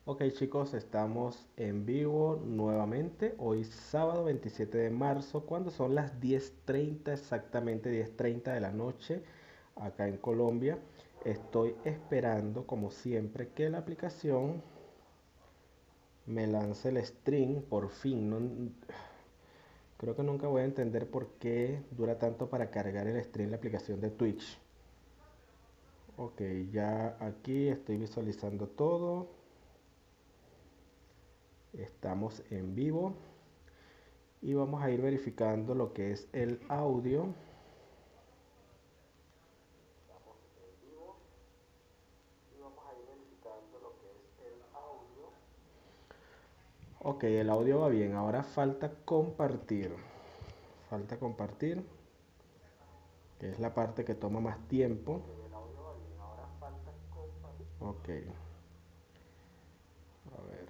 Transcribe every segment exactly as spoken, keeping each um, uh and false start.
Ok chicos, estamos en vivo nuevamente, hoy sábado veintisiete de marzo, cuando son las diez treinta, exactamente diez treinta de la noche, acá en Colombia. Estoy esperando, como siempre, que la aplicación me lance el stream, por fin. No, creo que nunca voy a entender por qué dura tanto para cargar el stream la aplicación de Twitch. Ok, ya aquí estoy visualizando todo. Estamos en vivo. Y vamos a ir verificando lo que es el audio. Ok, el audio va bien. Ahora falta compartir. Falta compartir, que es la parte que toma más tiempo. Ok, a ver.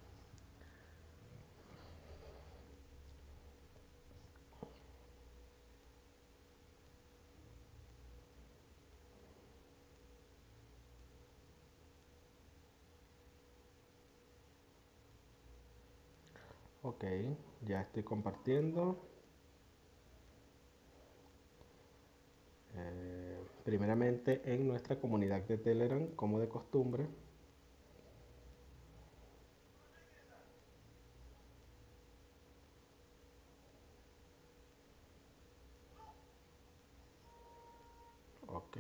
Ok, ya estoy compartiendo. Eh, primeramente en nuestra comunidad de Telegram, como de costumbre. Ok.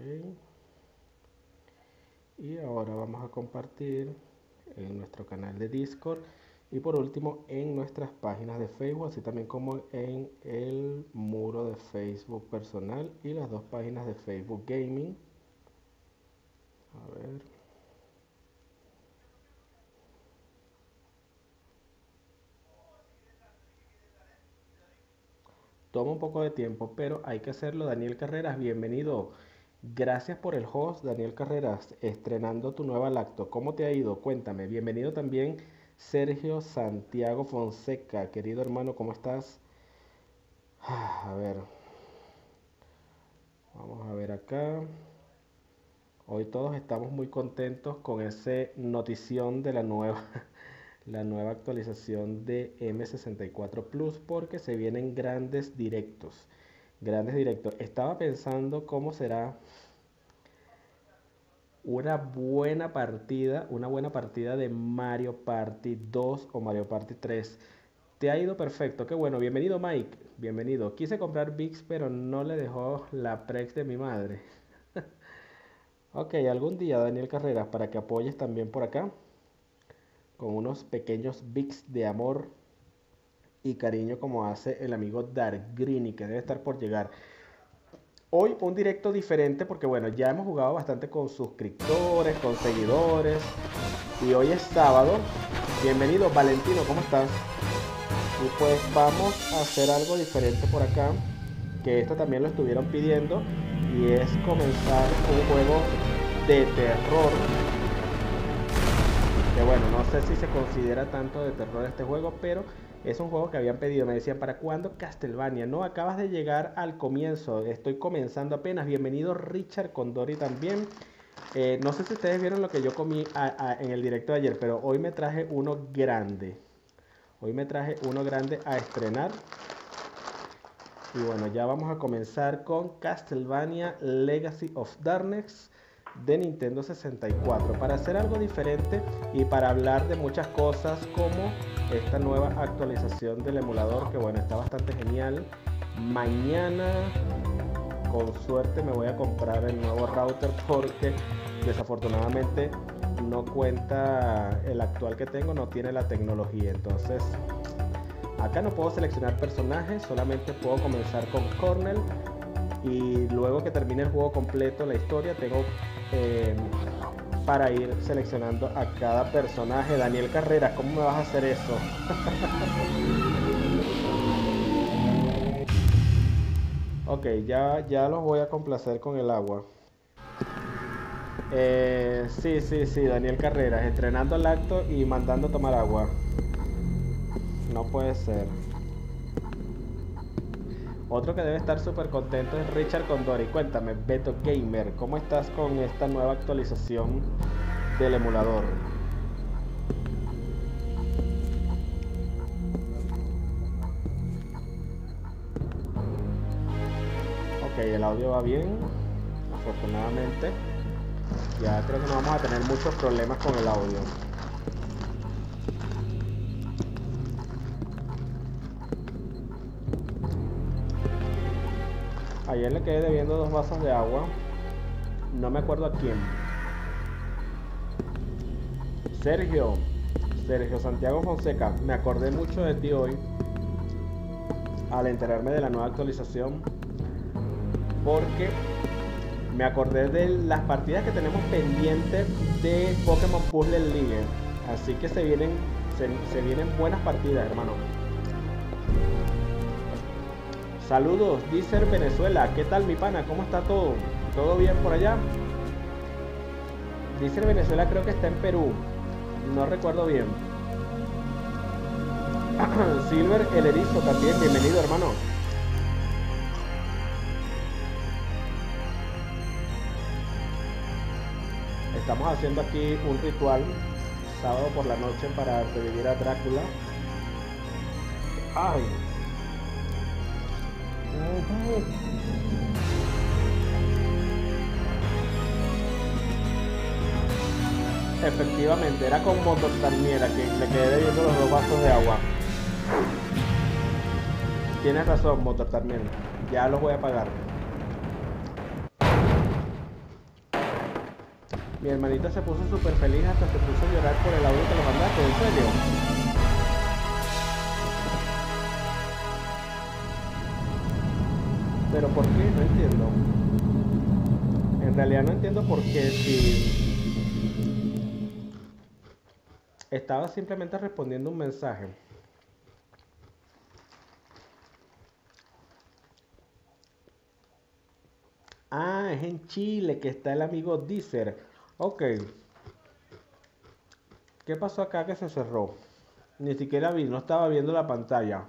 Y ahora vamos a compartir en nuestro canal de Discord y por último en nuestras páginas de Facebook, así también como en el muro de Facebook personal y las dos páginas de Facebook Gaming. A ver. Toma un poco de tiempo, pero hay que hacerlo. Daniel Carreras, bienvenido. Gracias por el host, Daniel Carreras, estrenando tu nueva lacto. ¿Cómo te ha ido? Cuéntame. Bienvenido también Sergio Santiago Fonseca. Querido hermano, ¿cómo estás? A ver, vamos a ver acá. Hoy todos estamos muy contentos con ese notición de la nueva, la nueva actualización de M sesenta y cuatro Plus porque se vienen grandes directos. Grandes directos. Estaba pensando cómo será una buena partida, una buena partida de Mario Party dos o Mario Party tres. Te ha ido perfecto, qué bueno. Bienvenido Mike, bienvenido. Quise comprar VIX pero no le dejó la Prex de mi madre. Ok, algún día Daniel Carreras para que apoyes también por acá con unos pequeños bits de amor y cariño como hace el amigo Dargrini que debe estar por llegar. Hoy un directo diferente porque bueno, ya hemos jugado bastante con suscriptores, con seguidores y hoy es sábado. Bienvenido Valentino, ¿cómo estás? Y pues vamos a hacer algo diferente por acá, que esto también lo estuvieron pidiendo y es comenzar un juego de terror. Que bueno, no sé si se considera tanto de terror este juego, pero es un juego que habían pedido. Me decían, ¿para cuándo Castlevania? No, acabas de llegar al comienzo, estoy comenzando apenas. Bienvenido Richard Condori también. Eh, no sé si ustedes vieron lo que yo comí a, a, en el directo de ayer, pero hoy me traje uno grande. Hoy me traje uno grande a estrenar. Y bueno, ya vamos a comenzar con Castlevania Legacy of Darkness de Nintendo sesenta y cuatro para hacer algo diferente y para hablar de muchas cosas como esta nueva actualización del emulador que bueno, está bastante genial. Mañana con suerte me voy a comprar el nuevo router porque desafortunadamente no cuenta, el actual que tengo no tiene la tecnología. Entonces acá no puedo seleccionar personajes, solamente puedo comenzar con Cornell y luego que termine el juego completo, la historia, tengo eh, para ir seleccionando a cada personaje. Daniel Carreras, ¿cómo me vas a hacer eso? Ok, ya, ya los voy a complacer con el agua. Eh, sí, sí, sí, Daniel Carreras, estrenando el acto y mandando a tomar agua. No puede ser. Otro que debe estar súper contento es Richard Condori. Cuéntame, Beto Gamer, ¿cómo estás con esta nueva actualización del emulador? el audio va bien, afortunadamente. Ya creo que no vamos a tener muchos problemas con el audio. Ayer le quedé debiendo dos vasos de agua. No me acuerdo a quién. Sergio. Sergio Santiago Fonseca. Me acordé mucho de ti hoy al enterarme de la nueva actualización, porque me acordé de las partidas que tenemos pendientes de Pokémon Puzzle League. Así que se vienen, se, se vienen buenas partidas, hermano. Saludos, Deezer Venezuela. ¿Qué tal, mi pana? ¿Cómo está todo? ¿Todo bien por allá? Deezer Venezuela creo que está en Perú. No recuerdo bien. Silver el Erizo también. Bienvenido, hermano. Estamos haciendo aquí un ritual sábado por la noche para revivir a Drácula. Ay. Uh-huh. Efectivamente, era con Motortarniera que le quedé debiendo los dos vasos de agua. Tienes razón, Motortarniera. Ya los voy a pagar. Mi hermanita se puso súper feliz, hasta se puso a llorar por el audio que le mandaste. ¿En serio? ¿Pero por qué? No entiendo. En realidad no entiendo por qué, si estaba simplemente respondiendo un mensaje. Ah, es en Chile que está el amigo Deezer. Ok. ¿Qué pasó acá que se cerró? Ni siquiera vi, no estaba viendo la pantalla.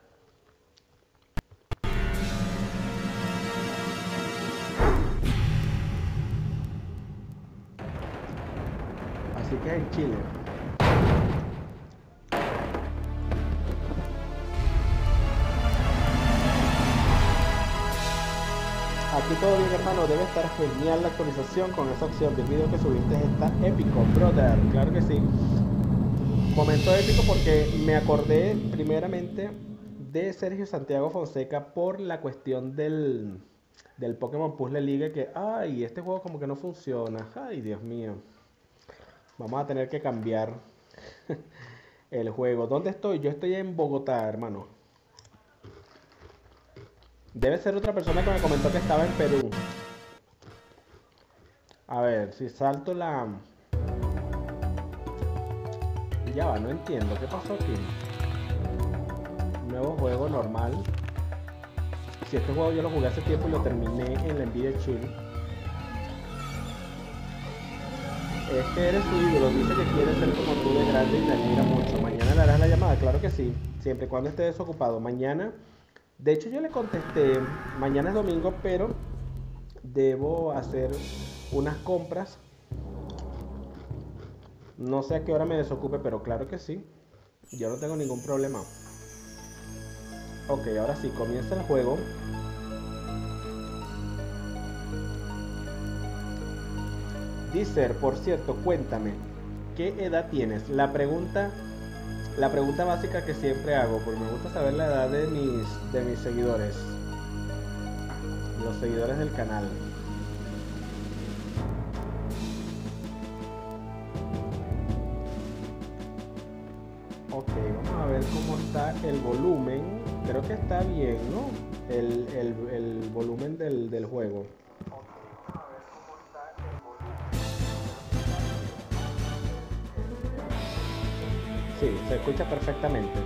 Así que es en Chile. Aquí todo bien, hermano, debe estar genial la actualización con esa opción del video que subiste, está épico, brother, claro que sí. Momento épico porque me acordé primeramente de Sergio Santiago Fonseca por la cuestión del, del Pokémon Puzzle League, que, ay, este juego como que no funciona, ay, Dios mío. Vamos a tener que cambiar el juego. ¿Dónde estoy? Yo estoy en Bogotá, hermano. Debe ser otra persona que me comentó que estaba en Perú. A ver, si salto la... Ya va, no entiendo. ¿Qué pasó aquí? Nuevo juego normal. Si este juego yo lo jugué hace tiempo y lo terminé en la Nvidia Chill. Este eres su ídolo. Dice que quiere ser como tú de grande y te admira mucho. Mañana le harás la llamada. Claro que sí. Siempre y cuando esté desocupado. Mañana... De hecho yo le contesté, mañana es domingo, pero debo hacer unas compras. No sé a qué hora me desocupe, pero claro que sí. Yo no tengo ningún problema. Ok, ahora sí, comienza el juego. Deezer, por cierto, cuéntame, ¿qué edad tienes? La pregunta... La pregunta básica que siempre hago, porque me gusta saber la edad de mis, de mis seguidores. Los seguidores del canal. Ok, vamos a ver cómo está el volumen. Creo que está bien, ¿no? El, el, el volumen del, del juego. Sí, se escucha perfectamente.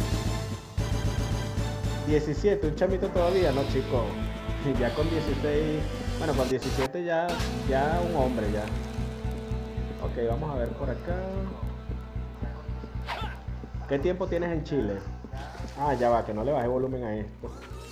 diecisiete, un chamito todavía, no, chico. Ya con dieciséis, bueno, con diecisiete ya, ya un hombre ya. Ok, vamos a ver por acá. ¿Qué tiempo tienes en Chile? Ah, ya va, que no le bajé volumen a esto.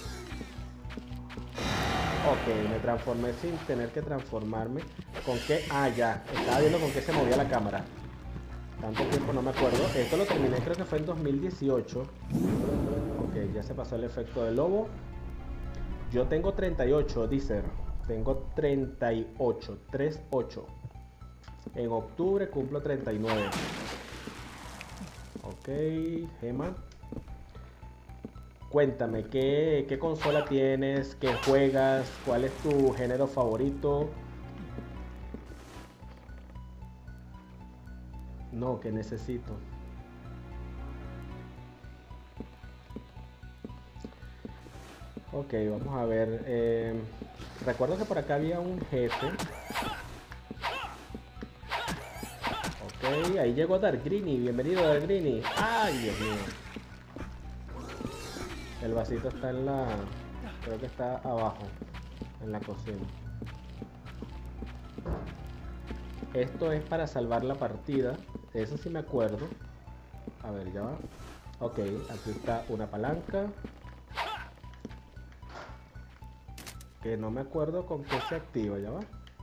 Ok, me transformé sin tener que transformarme. ¿Con qué? Ah, ya, estaba viendo con qué se movía la cámara. Tanto tiempo no me acuerdo. Esto lo terminé, creo que fue en dos mil dieciocho. Ok, ya se pasó el efecto del lobo. Yo tengo treinta y ocho, dice. Tengo treinta y ocho, treinta y ocho. En octubre cumplo treinta y nueve. Ok, Gema. Cuéntame, ¿qué, qué consola tienes? ¿Qué juegas? ¿Cuál es tu género favorito? No, que necesito. Ok, vamos a ver. Eh, recuerdo que por acá había un jefe. Ok, ahí llegó Darkgreeny. Bienvenido, Darkgreeny. ¡Ay, Dios mío! El vasito está en la... Creo que está abajo, en la cocina. Esto es para salvar la partida. Eso sí me acuerdo. A ver, ya va. Ok, aquí está una palanca. Que no me acuerdo con qué se activa, ya va.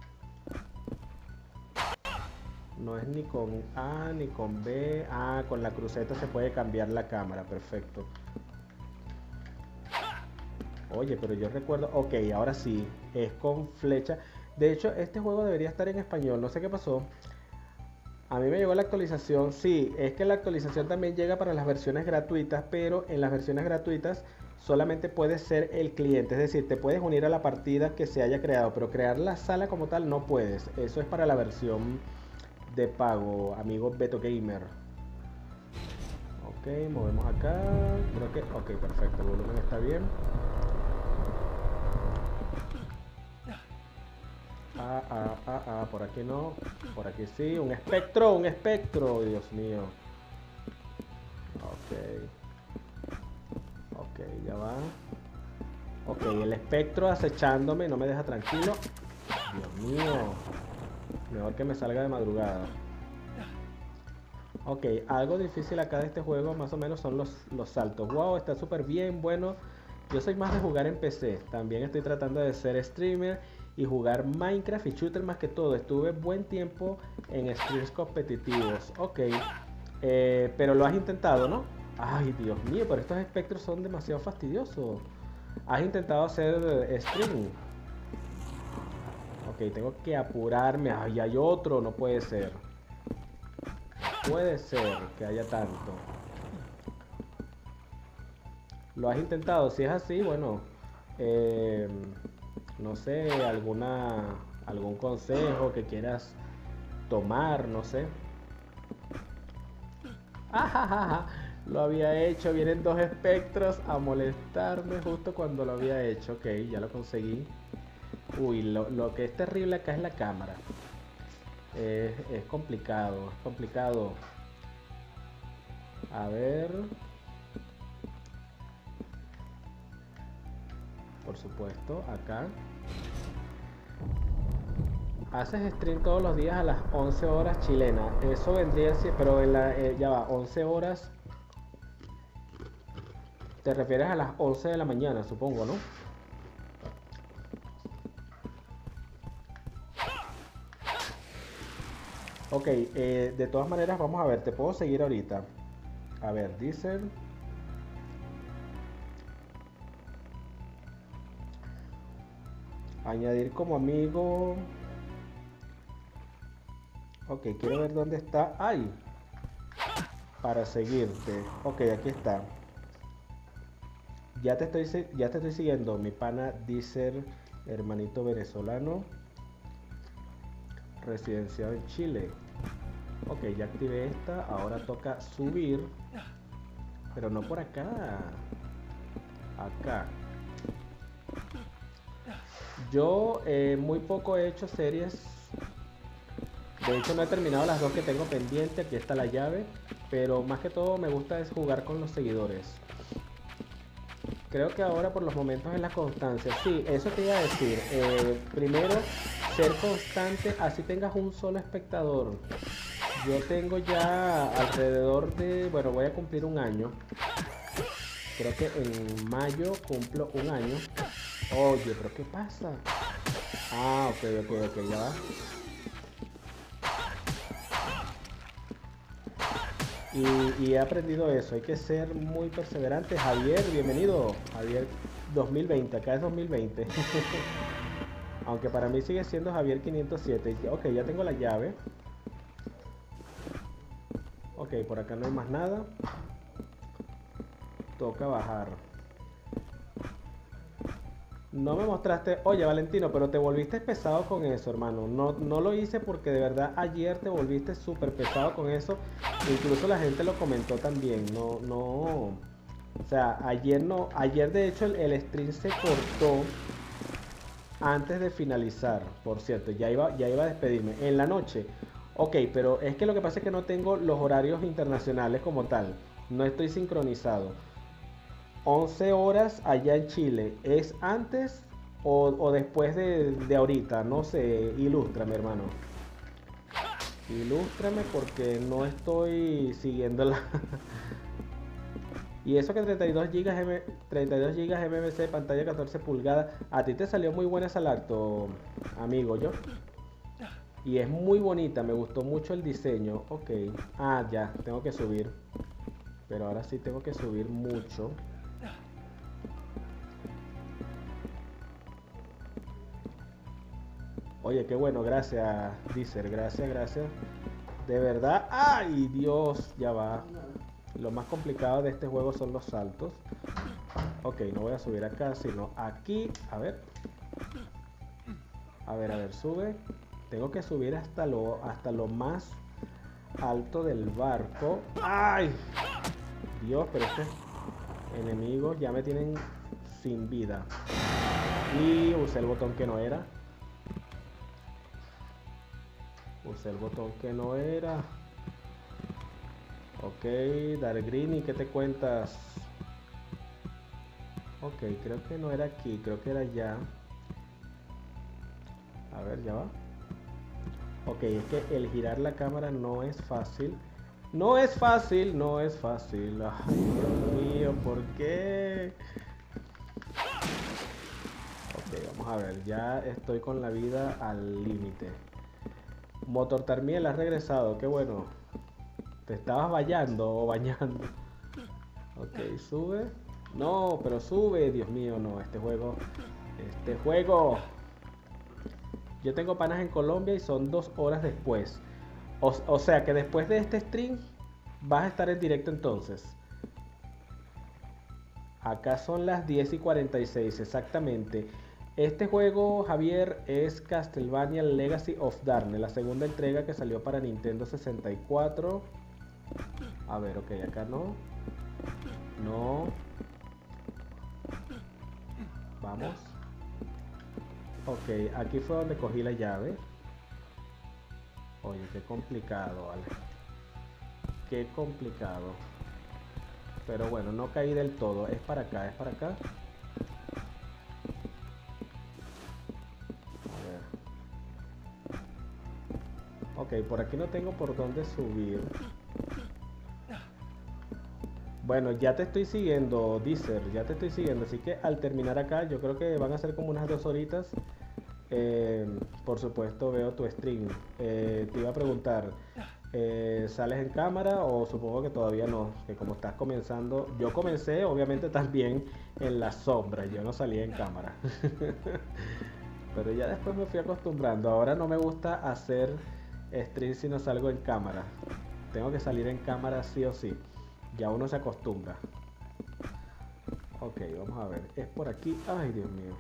No es ni con A ni con B. Ah, con la cruceta se puede cambiar la cámara, perfecto. Oye, pero yo recuerdo... Ok, ahora sí, es con flecha. De hecho, este juego debería estar en español, no sé qué pasó. A mí me llegó la actualización, sí, es que la actualización también llega para las versiones gratuitas, pero en las versiones gratuitas solamente puedes ser el cliente, es decir, te puedes unir a la partida que se haya creado, pero crear la sala como tal no puedes. Eso es para la versión de pago, amigo Beto Gamer. Ok, movemos acá, creo que... Ok, perfecto, el volumen está bien. Ah, ah, ah, ah, por aquí no, por aquí sí, un espectro, un espectro, Dios mío. Ok, ok, ya va. Ok, el espectro acechándome, no me deja tranquilo. Dios mío, mejor que me salga de madrugada. Ok, algo difícil acá de este juego más o menos son los, los saltos. Wow, está súper bien, bueno. Yo soy más de jugar en P C. También estoy tratando de ser streamer y jugar Minecraft y shooter más que todo. Estuve buen tiempo en streams competitivos. Ok, eh, pero lo has intentado, ¿no? Ay, Dios mío, pero estos espectros son demasiado fastidiosos. ¿Has intentado hacer eh, streaming? Ok, tengo que apurarme. Ay, hay otro, no puede ser. Puede ser que haya tanto. ¿Lo has intentado? Si es así, bueno, eh, no sé, alguna, algún consejo que quieras tomar, no sé. ¡Ajajaja! Lo había hecho, vienen dos espectros a molestarme justo cuando lo había hecho. Ok, ya lo conseguí. Uy, lo, lo que es terrible acá es la cámara. Es, es complicado, es complicado. A ver. Por supuesto, acá. Haces stream todos los días a las once horas chilenas. Eso vendría así, pero en la, eh, ya va, once horas. Te refieres a las once de la mañana, supongo, ¿no? Ok, eh, de todas maneras vamos a ver, te puedo seguir ahorita. A ver, dice... Añadir como amigo... Ok, quiero ver dónde está. ¡Ay! Para seguirte. Ok, aquí está. Ya te estoy, ya te estoy siguiendo, mi pana Dicer, hermanito venezolano, residenciado en Chile. Ok, ya activé esta. Ahora toca subir. Pero no por acá. Acá. Yo eh, muy poco he hecho series. De hecho no he terminado las dos que tengo pendiente. Aquí está la llave. Pero más que todo me gusta es jugar con los seguidores. Creo que ahora por los momentos es la constancia. Sí, eso te iba a decir. Eh, primero, ser constante, así tengas un solo espectador. Yo tengo ya alrededor de... Bueno, voy a cumplir un año. Creo que en mayo cumplo un año. Oye, pero ¿qué pasa? Ah, ok, ok, ok, ya va. Y, y he aprendido eso, hay que ser muy perseverante. Javier, bienvenido. Javier dos mil veinte, acá es dos mil veinte. Aunque para mí sigue siendo Javier quinientos siete. Ok, ya tengo la llave. Ok, por acá no hay más nada. Toca bajar. No me mostraste, oye Valentino, pero te volviste pesado con eso, hermano. No, no lo hice porque de verdad ayer te volviste súper pesado con eso. Incluso la gente lo comentó también. No, no. O sea, ayer no. Ayer de hecho el, el stream se cortó antes de finalizar. Por cierto, ya iba, ya iba a despedirme. En la noche. Ok, pero es que lo que pasa es que no tengo los horarios internacionales como tal. No estoy sincronizado. once horas allá en Chile, ¿es antes o, o después de, de ahorita? No sé, ilústrame, hermano. Ilústrame porque no estoy siguiendo la... Y eso que treinta y dos gigas M, treinta y dos gigas M M C, pantalla catorce pulgadas, a ti te salió muy buena esa lacto, amigo, yo. Y es muy bonita, me gustó mucho el diseño. Ok, ah, ya, tengo que subir. Pero ahora sí tengo que subir mucho. Oye, qué bueno, gracias, Deezer, gracias, gracias. De verdad, ¡ay, Dios! Ya va. Lo más complicado de este juego son los saltos. Ok, no voy a subir acá, sino aquí. A ver. A ver, a ver, sube. Tengo que subir hasta lo, hasta lo más alto del barco. ¡Ay! Dios, pero estos enemigos ya me tienen sin vida. Y usé el botón que no era. Usé el botón que no era. Ok, Dark-Green, ¿y qué te cuentas? Ok, creo que no era aquí, creo que era allá. A ver, ya va. Ok, es que el girar la cámara no es fácil. No es fácil, no es fácil. Ay, Dios mío, ¿por qué? Ok, vamos a ver, ya estoy con la vida al límite. Motor Tarmiel, has regresado, qué bueno. ¿Te estabas bañando o bañando? Ok, sube. No, pero sube, Dios mío, no, este juego. Este juego. Yo tengo panas en Colombia y son dos horas después. O, o sea que después de este stream vas a estar en directo entonces. Acá son las diez y cuarenta y seis, exactamente. Este juego, Javier, es Castlevania Legacy of Darkness, la segunda entrega que salió para Nintendo sesenta y cuatro. A ver, ok, acá no. No. Vamos. Ok, aquí fue donde cogí la llave. Oye, qué complicado, vale. Qué complicado. Pero bueno, no caí del todo. Es para acá, es para acá. Ok, por aquí no tengo por dónde subir. Bueno, ya te estoy siguiendo, Deezer, ya te estoy siguiendo. Así que al terminar acá, yo creo que van a ser como unas dos horitas. Eh, por supuesto, veo tu stream. Eh, te iba a preguntar, eh, ¿sales en cámara o supongo que todavía no? Que como estás comenzando, yo comencé obviamente también en la sombra, yo no salía en cámara. Pero ya después me fui acostumbrando. Ahora no me gusta hacer stream si no salgo en cámara. Tengo que salir en cámara sí o sí. Ya uno se acostumbra. Ok, vamos a ver. Es por aquí. Ay, Dios mío.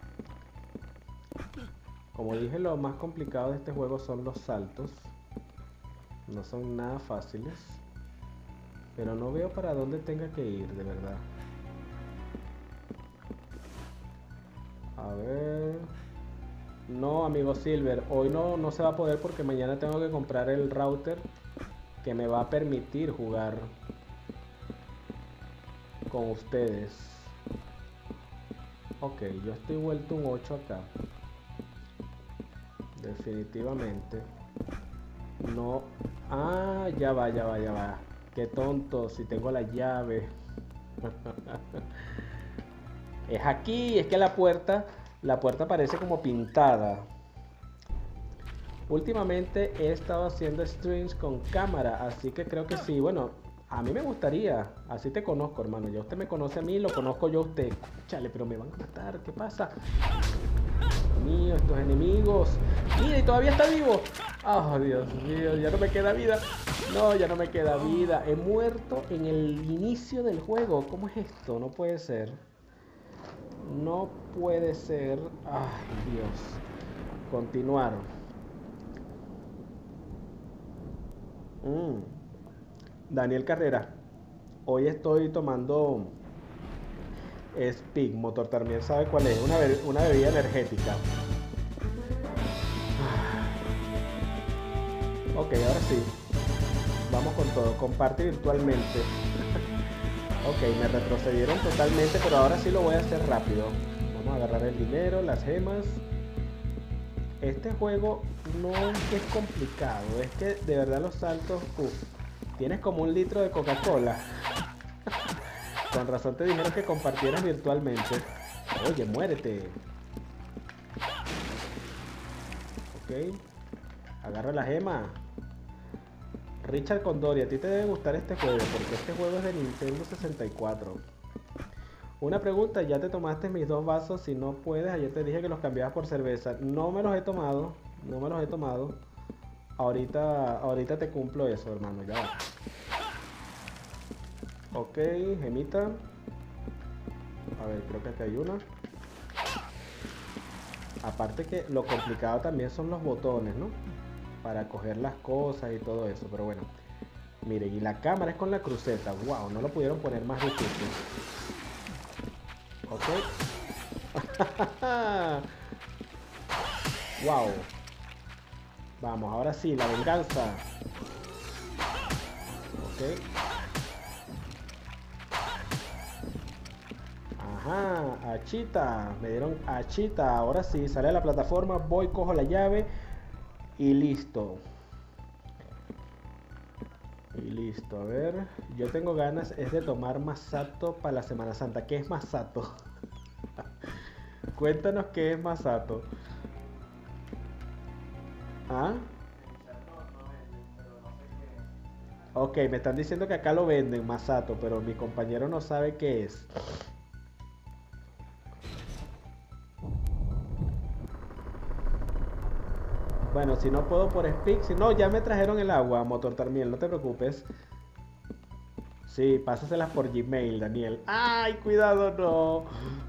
Como dije, lo más complicado de este juego son los saltos. No son nada fáciles. Pero no veo para dónde tenga que ir, de verdad. A ver... No, amigo Silver, hoy no, no se va a poder porque mañana tengo que comprar el router que me va a permitir jugar con ustedes. Ok, yo estoy vuelto un ocho acá. Definitivamente. No. Ah, ya va, ya va, ya va. Qué tonto, si tengo la llave. Es aquí, es que la puerta... La puerta parece como pintada. Últimamente he estado haciendo streams con cámara, así que creo que sí. Bueno, A mí me gustaría, así te conozco, hermano. Ya usted me conoce a mí, lo conozco yo a usted. Chale, pero me van a matar, ¿qué pasa? Dios mío, estos enemigos. Mira, y todavía está vivo. Oh, Dios mío, ya no me queda vida. No, ya no me queda vida. He muerto en el inicio del juego. ¿Cómo es esto? No puede ser. No puede ser. Ay, Dios. Continuar. Mm. Daniel Carrera. Hoy estoy tomando Speak. Motor también sabe cuál es. Una, be una bebida energética. Ok, ahora sí. Vamos con todo. Comparte virtualmente. Ok, me retrocedieron totalmente, pero ahora sí lo voy a hacer rápido. Vamos a agarrar el dinero, las gemas. Este juego no es que es complicado, es que de verdad los saltos... Uf, tienes como un litro de Coca-Cola. Con razón te dijeron que compartieras virtualmente. Oye, muérete. Ok. Agarra la gema. Richard Condori, a ti te debe gustar este juego, porque este juego es de Nintendo sesenta y cuatro. Una pregunta, ¿ya te tomaste mis dos vasos? Si no puedes, ayer te dije que los cambiabas por cerveza. No me los he tomado, no me los he tomado. Ahorita, ahorita te cumplo eso, hermano, ya va. Ok, gemita. A ver, creo que acá hay una. Aparte que lo complicado también son los botones, ¿no? Para coger las cosas y todo eso, pero bueno. Miren, y la cámara es con la cruceta. Wow, no lo pudieron poner más difícil. Ok. Wow. Vamos, ahora sí, la venganza. Ok. Ajá, achita. Me dieron achita. Ahora sí, sale a la plataforma, voy, cojo la llave y listo. Y listo, a ver. Yo tengo ganas es de tomar Masato para la Semana Santa. ¿Qué es Masato? Cuéntanos qué es Masato. ¿Ah? Ok, me están diciendo que acá lo venden, Masato, pero mi compañero no sabe qué es. Bueno, si no puedo por Speak, si no, ya me trajeron el agua, Motor Tarmiel, no te preocupes. Sí, pásaselas por Gmail, Daniel. ¡Ay, cuidado, no!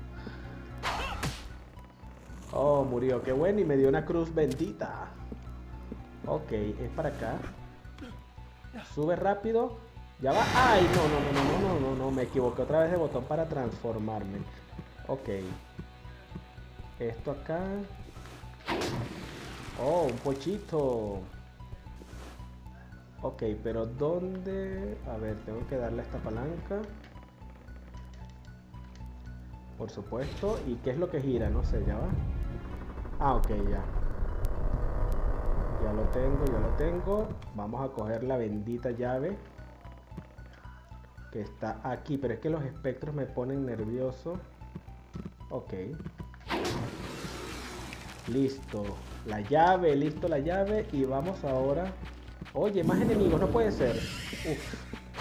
Oh, murió, qué bueno, y me dio una cruz bendita. Ok, es para acá. Sube rápido. Ya va. ¡Ay, no, no, no, no, no, no, no! Me equivoqué otra vez de botón para transformarme. Ok. Esto acá. Oh, un pochito. Ok, pero ¿dónde? A ver, tengo que darle a esta palanca. Por supuesto. ¿Y qué es lo que gira? No sé, ya va. Ah, ok, ya. Ya lo tengo, ya lo tengo. Vamos a coger la bendita llave que está aquí, pero es que los espectros me ponen nervioso. Ok. Listo. La llave, listo la llave. Y vamos ahora. Oye, más enemigos, no puede ser. Uf.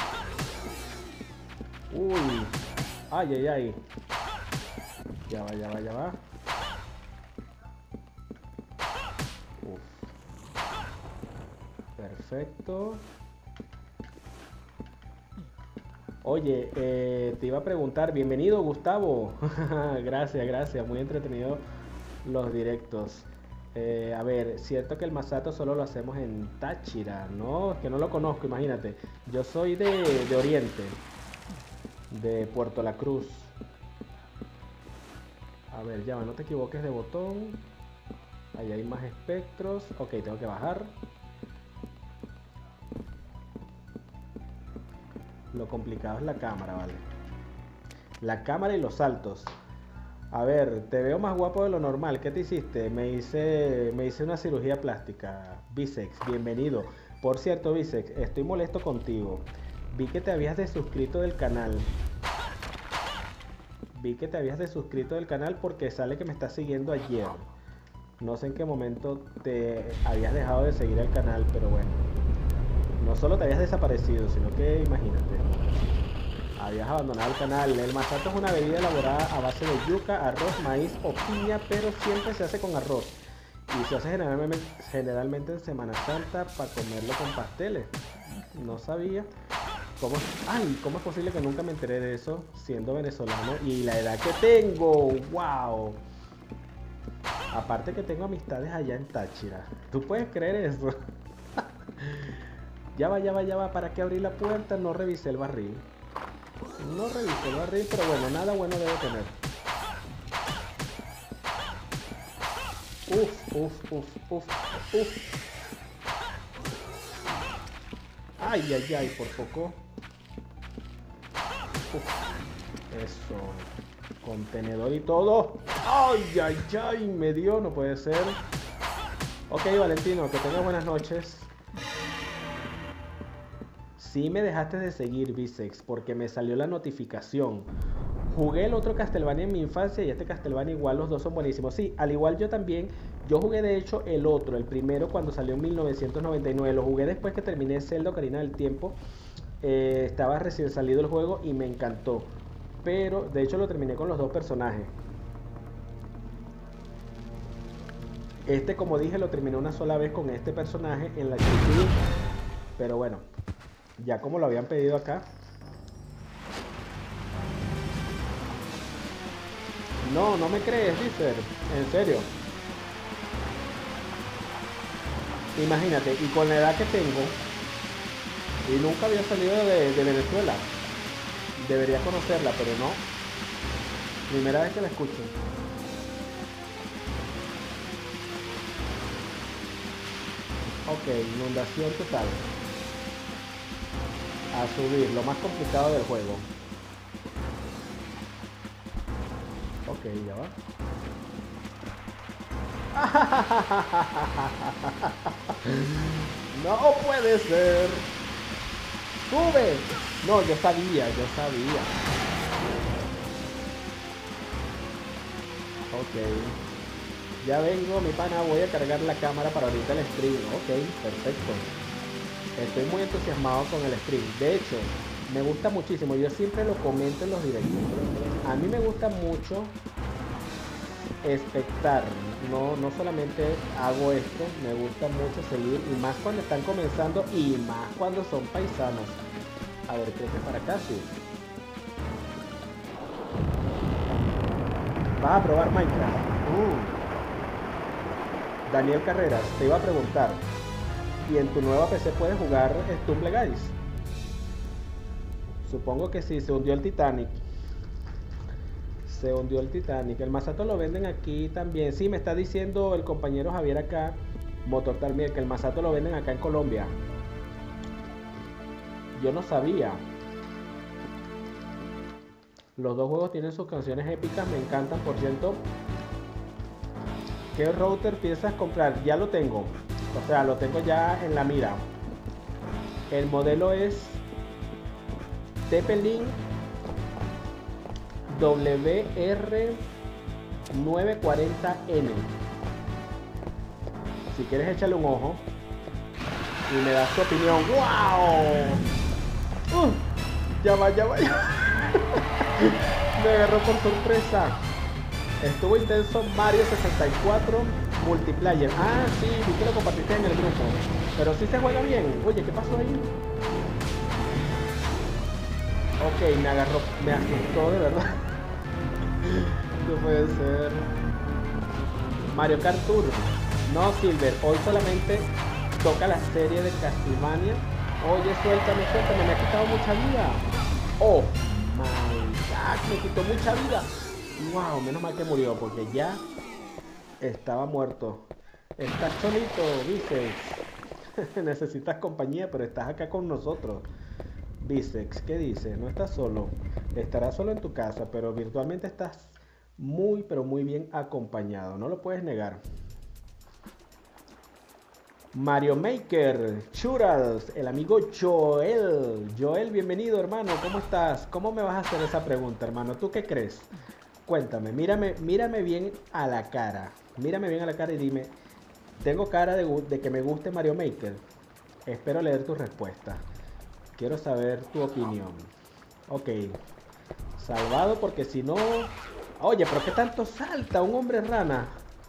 Uy. Ay, ay, ay. Ya va, ya va, ya va. Uf. Perfecto. Oye, eh, te iba a preguntar, bienvenido Gustavo. Gracias, gracias, muy entretenido los directos. Eh, a ver, cierto que el Masato solo lo hacemos en Táchira, ¿no? Es que no lo conozco, imagínate. Yo soy de, de Oriente, de Puerto La Cruz. A ver, ya va, no te equivoques de botón. Ahí hay más espectros. Ok, tengo que bajar. Lo complicado es la cámara, ¿vale? La cámara y los saltos. A ver, te veo más guapo de lo normal. ¿Qué te hiciste? Me hice, me hice una cirugía plástica. Bisex, bienvenido. Por cierto, Bisex, estoy molesto contigo. Vi que te habías desuscrito del canal. Vi que te habías desuscrito del canal porque sale que me estás siguiendo ayer. No sé en qué momento te habías dejado de seguir el canal, pero bueno. No solo te habías desaparecido, sino que imagínate, habías abandonado el canal. El masato es una bebida elaborada a base de yuca, arroz, maíz o piña, pero siempre se hace con arroz. Y se hace generalmente, generalmente en Semana Santa para comerlo con pasteles. No sabía. ¿Cómo, ay, ¿cómo es posible que nunca me enteré de eso siendo venezolano y la edad que tengo? ¡Wow! Aparte que tengo amistades allá en Táchira. ¿Tú puedes creer eso? Ya va, ya va, ya va. ¿Para qué abrir la puerta? No revisé el barril. No revisé el barril, pero bueno, nada bueno debe tener. Uf, uf, uf, uf, uf. Ay, ay, ay, por poco. Uf. Eso. Contenedor y todo. Ay, ay, ay, me dio, no puede ser. Ok, Valentino, que tengas buenas noches. Sí me dejaste de seguir, Bisex, porque me salió la notificación. Jugué el otro Castlevania en mi infancia y este Castlevania igual, los dos son buenísimos. Sí, al igual yo también, yo jugué de hecho el otro, el primero cuando salió en mil novecientos noventa y nueve. Lo jugué después que terminé Zelda Ocarina del Tiempo. Eh, estaba recién salido el juego y me encantó. Pero de hecho lo terminé con los dos personajes. Este, como dije, lo terminé una sola vez con este personaje en la Chiquitita. Pero bueno, ya como lo habían pedido acá. No, no me crees, Lizer. En serio. Imagínate, y con la edad que tengo, y nunca había salido de, de Venezuela. Debería conocerla, pero no. Primera vez que la escucho. Ok, inundación total. A subir, lo más complicado del juego. Ok, ya va. No puede ser. ¡Sube! No, yo sabía, yo sabía. Ok. Ya vengo, mi pana, voy a cargar la cámara para ahorita el stream. Ok, perfecto. Estoy muy entusiasmado con el stream. De hecho, me gusta muchísimo. Yo siempre lo comento en los directos. A mí me gusta mucho espectar. No, no solamente hago esto, me gusta mucho seguir. Y más cuando están comenzando y más cuando son paisanos. A ver, creo que para acá sí. ¿Vas a probar Minecraft? Uh. Daniel Carreras, te iba a preguntar. ¿Y en tu nueva P C puedes jugar Stumble Guys? Supongo que sí, se hundió el Titanic. Se hundió el Titanic. El Masato lo venden aquí también. Sí, me está diciendo el compañero Javier acá, Motor Tarmier, que el Masato lo venden acá en Colombia. Yo no sabía. Los dos juegos tienen sus canciones épicas, me encantan, por cierto. ¿Qué router piensas comprar? Ya lo tengo. O sea, lo tengo ya en la mira. El modelo es T P-Link W R novecientos cuarenta N. Si quieres échale un ojo y me das tu opinión. ¡Wow! Uh, ya va, ya va, ya va. Me agarró por sorpresa. Estuvo intenso Mario sesenta y cuatro multiplayer. Ah, sí, vi que lo compartiste en el grupo. Pero sí se juega bien. Oye, ¿qué pasó ahí? Ok, me agarró, me asustó de verdad. No puede ser. Mario Kart Tour. No, Silver, hoy solamente toca la serie de Castlevania. Oye, suéltame, suéltame, me ha quitado mucha vida. Oh my god, me quitó mucha vida. Wow, menos mal que murió, porque ya estaba muerto. Estás solito, Bisex. Necesitas compañía, pero estás acá con nosotros. Bisex, ¿qué dices? No estás solo. Estarás solo en tu casa, pero virtualmente estás muy, pero muy bien acompañado. No lo puedes negar. Mario Maker, Churals, el amigo Joel. Joel, bienvenido, hermano. ¿Cómo estás? ¿Cómo me vas a hacer esa pregunta, hermano? ¿Tú qué crees? Cuéntame, mírame, mírame bien a la cara. Mírame bien a la cara y dime, ¿tengo cara de, de que me guste Mario Maker? Espero leer tu respuesta. Quiero saber tu opinión. Ok. Salvado porque si no... Oye, pero ¿qué tanto salta un hombre rana?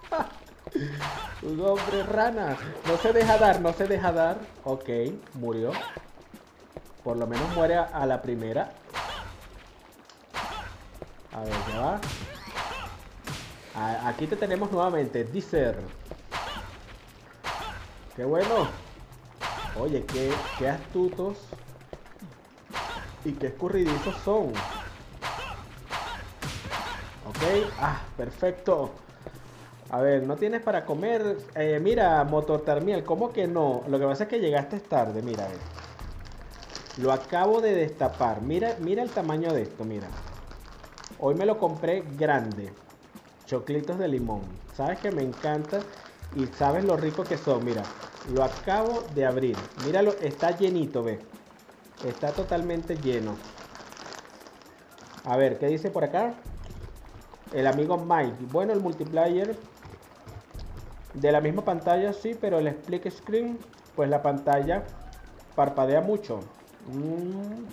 Un hombre rana. No se deja dar, no se deja dar. Ok, murió. Por lo menos muere a, a la primera. A ver, ya va. A, aquí te tenemos nuevamente, Deezer. Qué bueno. Oye, qué, qué astutos y qué escurridizos son. Ok, ah, perfecto. A ver, ¿no tienes para comer? Eh, mira, Motortarmiel, ¿cómo que no? Lo que pasa es que llegaste tarde, mira. Eh. Lo acabo de destapar. Mira, mira el tamaño de esto, mira. Hoy me lo compré grande. Choclitos de limón. Sabes que me encanta y sabes lo rico que son, mira. Lo acabo de abrir. Míralo, está llenito, ve. Está totalmente lleno. A ver, ¿qué dice por acá? El amigo Mike. Bueno, el multiplayer de la misma pantalla, sí, pero el split screen, pues la pantalla parpadea mucho. Mm.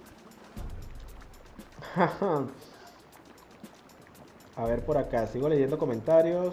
A ver por acá, sigo leyendo comentarios.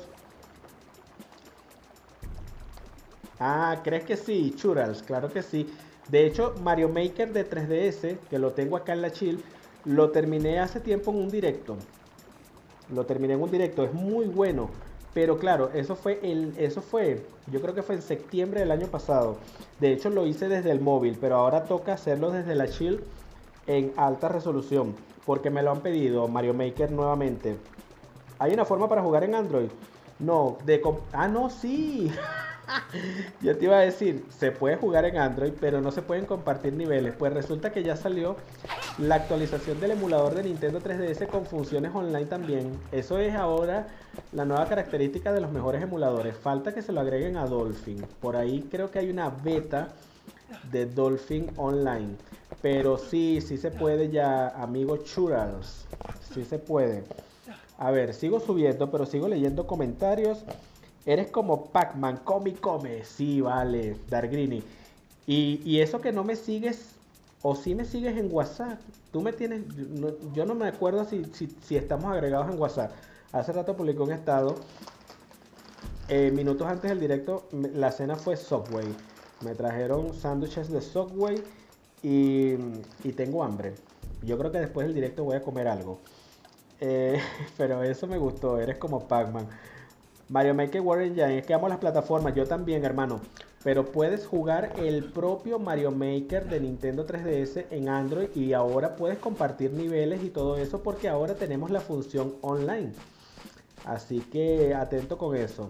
Ah, ¿crees que sí? Churals, claro que sí. De hecho, Mario Maker de tres D S, que lo tengo acá en la chill, lo terminé hace tiempo en un directo. Lo terminé en un directo, es muy bueno. Pero claro, eso fue el, eso fue, yo creo que fue en septiembre del año pasado. De hecho, lo hice desde el móvil, pero ahora toca hacerlo desde la chill en alta resolución, porque me lo han pedido Mario Maker nuevamente. ¿Hay una forma para jugar en Android? No, de ah, no, sí. Yo te iba a decir, se puede jugar en Android, pero no se pueden compartir niveles. Pues resulta que ya salió la actualización del emulador de Nintendo tres D S con funciones online también. Eso es ahora la nueva característica de los mejores emuladores. Falta que se lo agreguen a Dolphin. Por ahí creo que hay una beta de Dolphin Online. Pero sí, sí se puede ya, amigo Churals. Sí se puede. A ver, sigo subiendo, pero sigo leyendo comentarios. Eres como Pac-Man, come y come. Sí, vale, Dargrini. Y, y eso que no me sigues, o si me sigues en WhatsApp. Tú me tienes, no, yo no me acuerdo si, si, si estamos agregados en WhatsApp. Hace rato publicó un estado. Eh, minutos antes del directo, la cena fue Subway. Me trajeron sándwiches de Subway y, y tengo hambre. Yo creo que después del directo voy a comer algo. Eh, pero eso me gustó, eres como Pac-Man. Mario Maker World Engine, es que amo las plataformas, yo también, hermano. Pero puedes jugar el propio Mario Maker de Nintendo tres D S en Android y ahora puedes compartir niveles y todo eso porque ahora tenemos la función online. Así que atento con eso.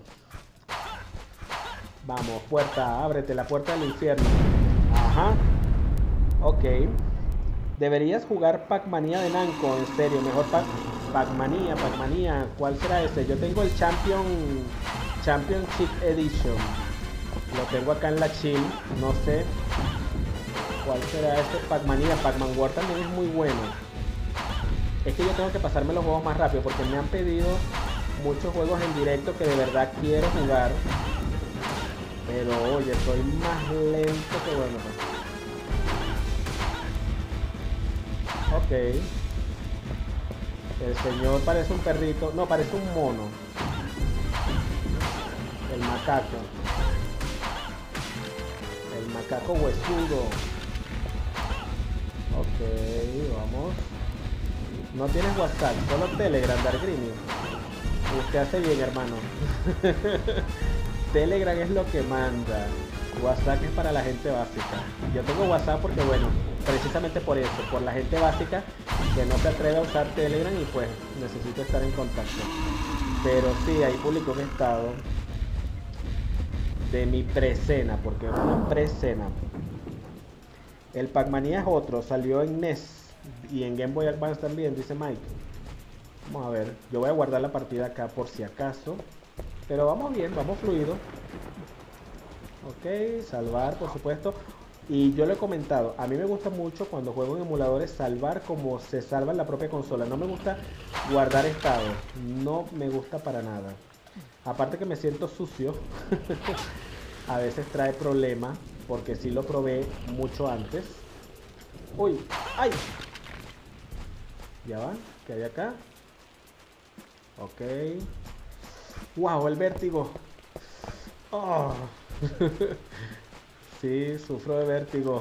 Vamos, puerta, ábrete la puerta del infierno. Ajá. Ok. Deberías jugar Pac-Manía de Namco, en serio, mejor Pac Pac-Manía, Pac-Manía, ¿cuál será ese? Yo tengo el Champion Championship Edition. Lo tengo acá en la chill, no sé cuál será ese. Pac-Manía, Pac-Man World también es muy bueno. Es que yo tengo que pasarme los juegos más rápido porque me han pedido muchos juegos en directo que de verdad quiero jugar. Pero oye, soy más lento que bueno. Ok. El señor parece un perrito. No, parece un mono. El macaco. El macaco huesudo. Ok, vamos. No tienes WhatsApp, solo Telegram, Dargrini. Usted hace bien, hermano. Telegram es lo que manda. WhatsApp es para la gente básica. Yo tengo WhatsApp porque, bueno, precisamente por eso, por la gente básica que no se atreve a usar Telegram y pues necesito estar en contacto. Pero sí, ahí publicó un estado de mi precena, porque es una precena. El Pac-Manía es otro, salió en N E S y en Game Boy Advance también, dice Mike. Vamos a ver, yo voy a guardar la partida acá por si acaso. Pero vamos bien, vamos fluido. Ok, salvar por supuesto. Y yo lo he comentado, a mí me gusta mucho cuando juego en emuladores salvar como se salva en la propia consola. No me gusta guardar estado, no me gusta para nada. Aparte que me siento sucio. A veces trae problemas. porque sí lo probé mucho antes. Uy, ay. Ya va, ¿qué hay acá? Ok. Wow, el vértigo. Oh. Sí, sufro de vértigo.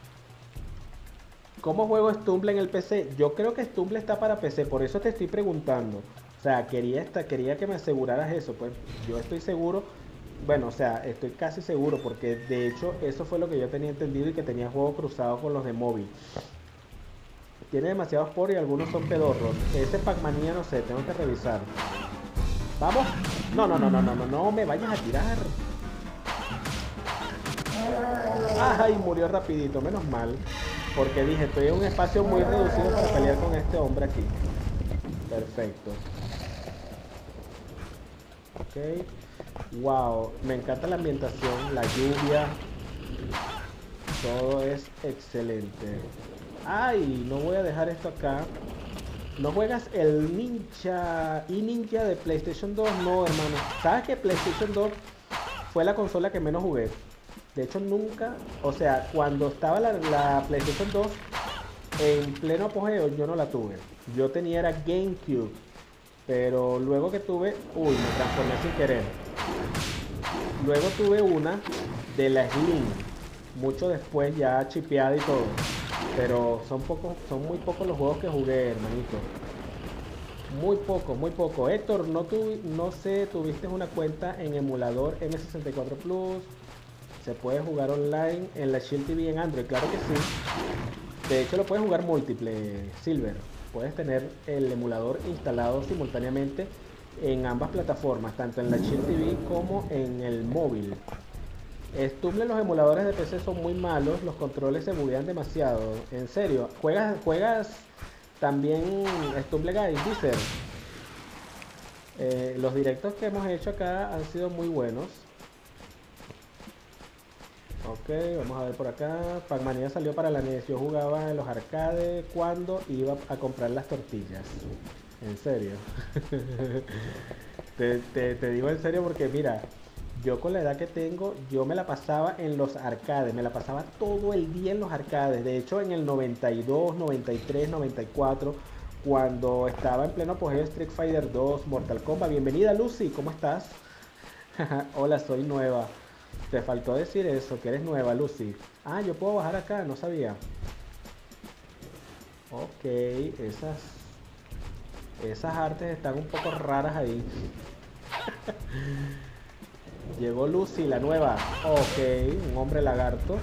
¿Cómo juego Stumble en el P C? Yo creo que Stumble está para P C, por eso te estoy preguntando. O sea, quería, esta, quería que me aseguraras eso. Pues yo estoy seguro, bueno, o sea, estoy casi seguro, porque de hecho eso fue lo que yo tenía entendido y que tenía juego cruzado con los de móvil. Tiene demasiados por y algunos son pedorros. Ese Pac-Manía no sé, tengo que revisar. ¿Vamos? No, no, no, no, no, no, no me vayas a tirar. Ay, murió rapidito, menos mal. Porque dije, estoy en un espacio muy reducido para pelear con este hombre aquí. Perfecto. Ok. Wow, me encanta la ambientación, la lluvia. Todo es excelente. Ay, no voy a dejar esto acá. ¿No juegas el Ninja y Ninja de PlayStation dos? No, hermano. ¿Sabes que PlayStation dos fue la consola que menos jugué? De hecho, nunca, o sea, cuando estaba la, la PlayStation dos en pleno apogeo, yo no la tuve. Yo tenía era GameCube, pero luego que tuve, uy, me transformé sin querer. Luego tuve una de la Slim, mucho después ya chipeada y todo. Pero son pocos, son muy pocos los juegos que jugué, hermanito. Muy poco, muy poco. Héctor, no, tu, no sé, tuviste una cuenta en emulador M sesenta y cuatro Plus. Se puede jugar online en la Shield T V en Android, claro que sí. De hecho lo puedes jugar múltiple, Silver. Puedes tener el emulador instalado simultáneamente en ambas plataformas, tanto en la Shield T V como en el móvil. Stumble, los emuladores de P C son muy malos, los controles se buguean demasiado. En serio, ¿juegas, juegas también Stumble Guys, Deezer? Eh, los directos que hemos hecho acá han sido muy buenos. Ok, vamos a ver por acá. Pac-Manía salió para la N E S. Yo jugaba en los arcades cuando iba a comprar las tortillas. En serio. te, te, te digo en serio porque mira, yo con la edad que tengo, yo me la pasaba en los arcades. Me la pasaba todo el día en los arcades. De hecho, en el noventa y dos, noventa y tres, noventa y cuatro, cuando estaba en pleno apogeo Street Fighter dos, Mortal Kombat. Bienvenida, Lucy, ¿cómo estás? Hola, soy nueva. Te faltó decir eso, que eres nueva, Lucy. Ah, yo puedo bajar acá, no sabía. Ok, esas esas artes están un poco raras ahí. Llegó Lucy, la nueva. Ok, un hombre lagarto.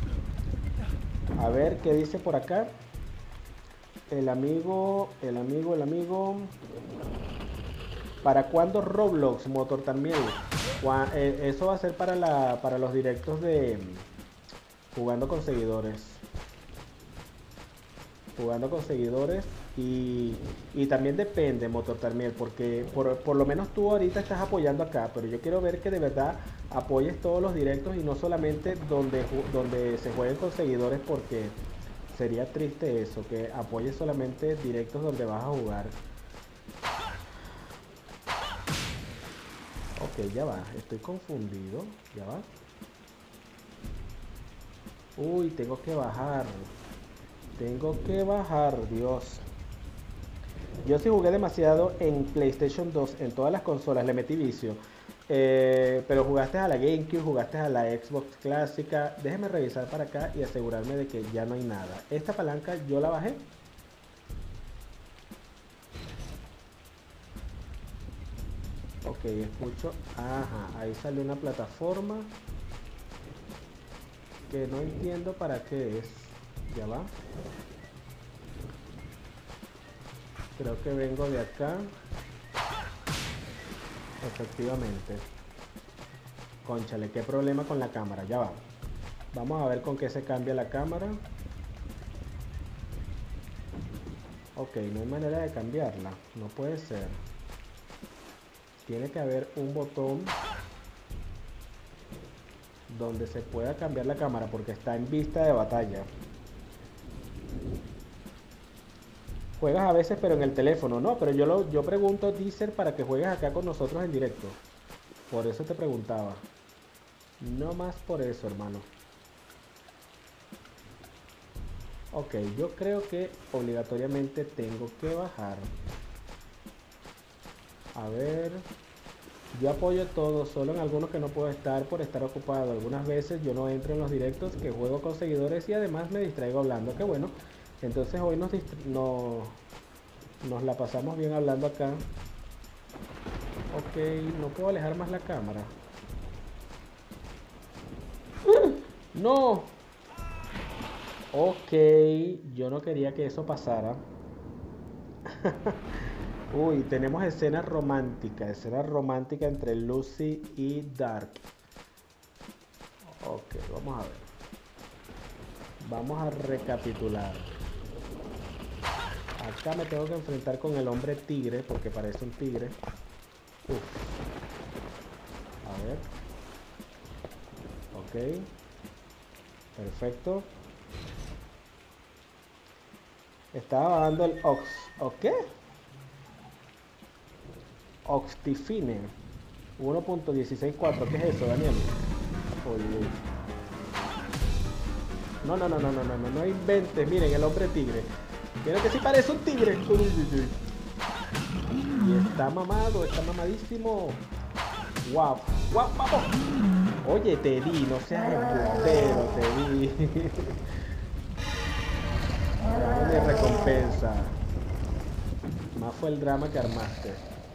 A ver qué dice por acá. El amigo, el amigo, el amigo. ¿Para cuándo Roblox, Motor también? Eso va a ser para, la, para los directos de jugando con seguidores. Jugando con seguidores. Y, y también depende, Motor Tarmiel, porque por, por lo menos tú ahorita estás apoyando acá, pero yo quiero ver que de verdad apoyes todos los directos y no solamente donde, donde se jueguen con seguidores, porque sería triste eso, que apoyes solamente directos donde vas a jugar. Ok, ya va, estoy confundido, ya va. Uy, tengo que bajar. Tengo que bajar, Dios. Yo sí jugué demasiado en PlayStation dos, en todas las consolas, le metí vicio. Eh, pero jugaste a la GameCube, jugaste a la Xbox clásica. Déjeme revisar para acá y asegurarme de que ya no hay nada. Esta palanca yo la bajé. Ok, escucho. Ajá, ahí sale una plataforma que no entiendo para qué es. Ya va. Creo que vengo de acá. Efectivamente. Cónchale, qué problema con la cámara. Ya va. Vamos a ver con qué se cambia la cámara. Ok, no hay manera de cambiarla. No puede ser. Tiene que haber un botón donde se pueda cambiar la cámara porque está en vista de batalla. Juegas a veces pero en el teléfono, no, pero yo lo yo pregunto, Deezer, para que juegues acá con nosotros en directo. Por eso te preguntaba. No más por eso, hermano. Ok, yo creo que obligatoriamente tengo que bajar. A ver. Yo apoyo todo, solo en algunos que no puedo estar por estar ocupado. Algunas veces yo no entro en los directos que juego con seguidores y además me distraigo hablando. Qué bueno. Entonces hoy nos, no, nos la pasamos bien hablando acá. Ok, no puedo alejar más la cámara. ¡No! Ok, yo no quería que eso pasara. Uy, tenemos escena romántica, escena romántica entre Lucy y Dark. Ok, vamos a ver. Vamos a recapitular. Acá me tengo que enfrentar con el hombre tigre, porque parece un tigre. Uf. A ver. Ok. Perfecto. Estaba dando el Ox. ¿O qué? Oxtifine uno punto dieciséis punto cuatro. ¿Qué es eso, Daniel? Oye. No, no, no, no, no, no, no, no inventes. Miren, el hombre tigre. Miren que sí parece un tigre. Uy, uy, uy. Y está mamado, está mamadísimo. Guau, guau, vamos. Oye, te di, no seas embustero, te di. Dame mi recompensa. Más fue el drama que armaste.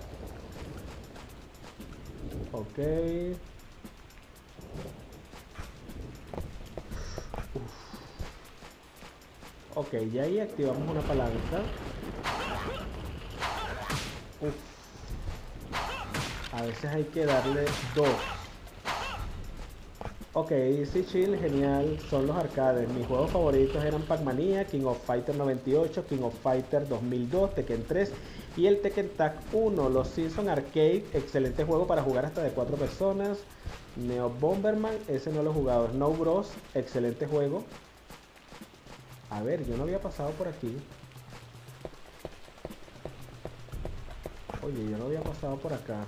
Ok. Uf. Ok, ya ahí activamos una palanca. Uf. A veces hay que darle dos. Ok, Easy Chill, genial. Son los arcades. Mis juegos favoritos eran Pac-Mania, King of Fighter noventa y ocho, King of Fighter dos mil dos, Tekken tres y el Tekken Tag uno. Los Simpson Arcade, excelente juego para jugar hasta de cuatro personas. Neo Bomberman, ese no lo he jugado. Snow Bros, excelente juego. A ver, yo no había pasado por aquí. Oye, yo no había pasado por acá.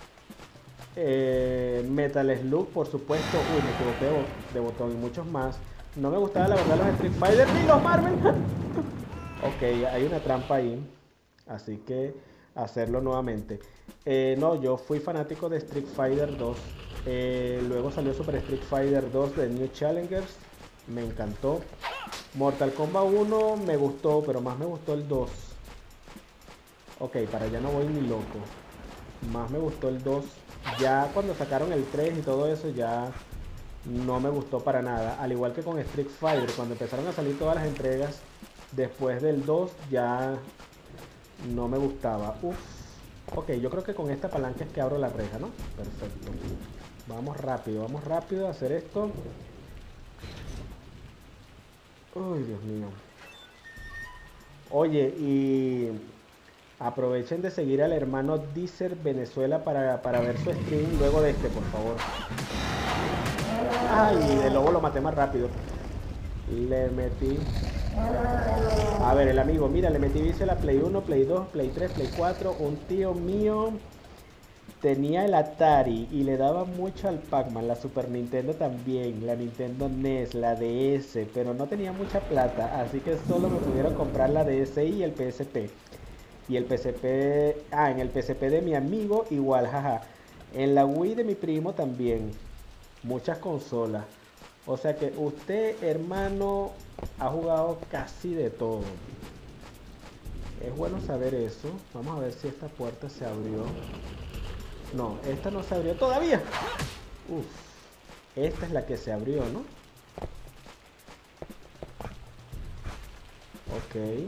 Eh, Metal Slug, por supuesto. Uy, me equivoqué de, de botón y muchos más. No me gustaban la verdad los Street Fighter ni los Marvel. Ok, hay una trampa ahí. Así que hacerlo nuevamente. Eh, no, yo fui fanático de Street Fighter dos. Eh, luego salió Super Street Fighter dos de New Challengers. Me encantó. Mortal Kombat uno me gustó, pero más me gustó el dos. Ok, para allá no voy ni loco. Más me gustó el dos. Ya cuando sacaron el tres y todo eso ya no me gustó para nada. Al igual que con Street Fighter, cuando empezaron a salir todas las entregas después del dos ya no me gustaba. Uf. Ok, yo creo que con esta palanca es que abro la reja, ¿no? Perfecto. Vamos rápido, vamos rápido a hacer esto. Uy, Dios mío. Oye, y aprovechen de seguir al hermano Deezer Venezuela para, para ver su stream luego de este, por favor. Ay, de lobo lo maté más rápido. Le metí. A ver, el amigo, mira, le metí dice la Play uno, Play dos, Play tres, Play cuatro. Un tío mío tenía el Atari y le daba mucho al Pac-Man, la Super Nintendo también, la Nintendo N E S, la D S, pero no tenía mucha plata, así que solo me pudieron comprar la D S i y el P S P. Y el P S P, ah, en el P S P de mi amigo igual, jaja. En la Wii de mi primo también. Muchas consolas. O sea que usted, hermano, ha jugado casi de todo. Es bueno saber eso. Vamos a ver si esta puerta se abrió. No, esta no se abrió todavía. Uf, esta es la que se abrió, ¿no? Ok.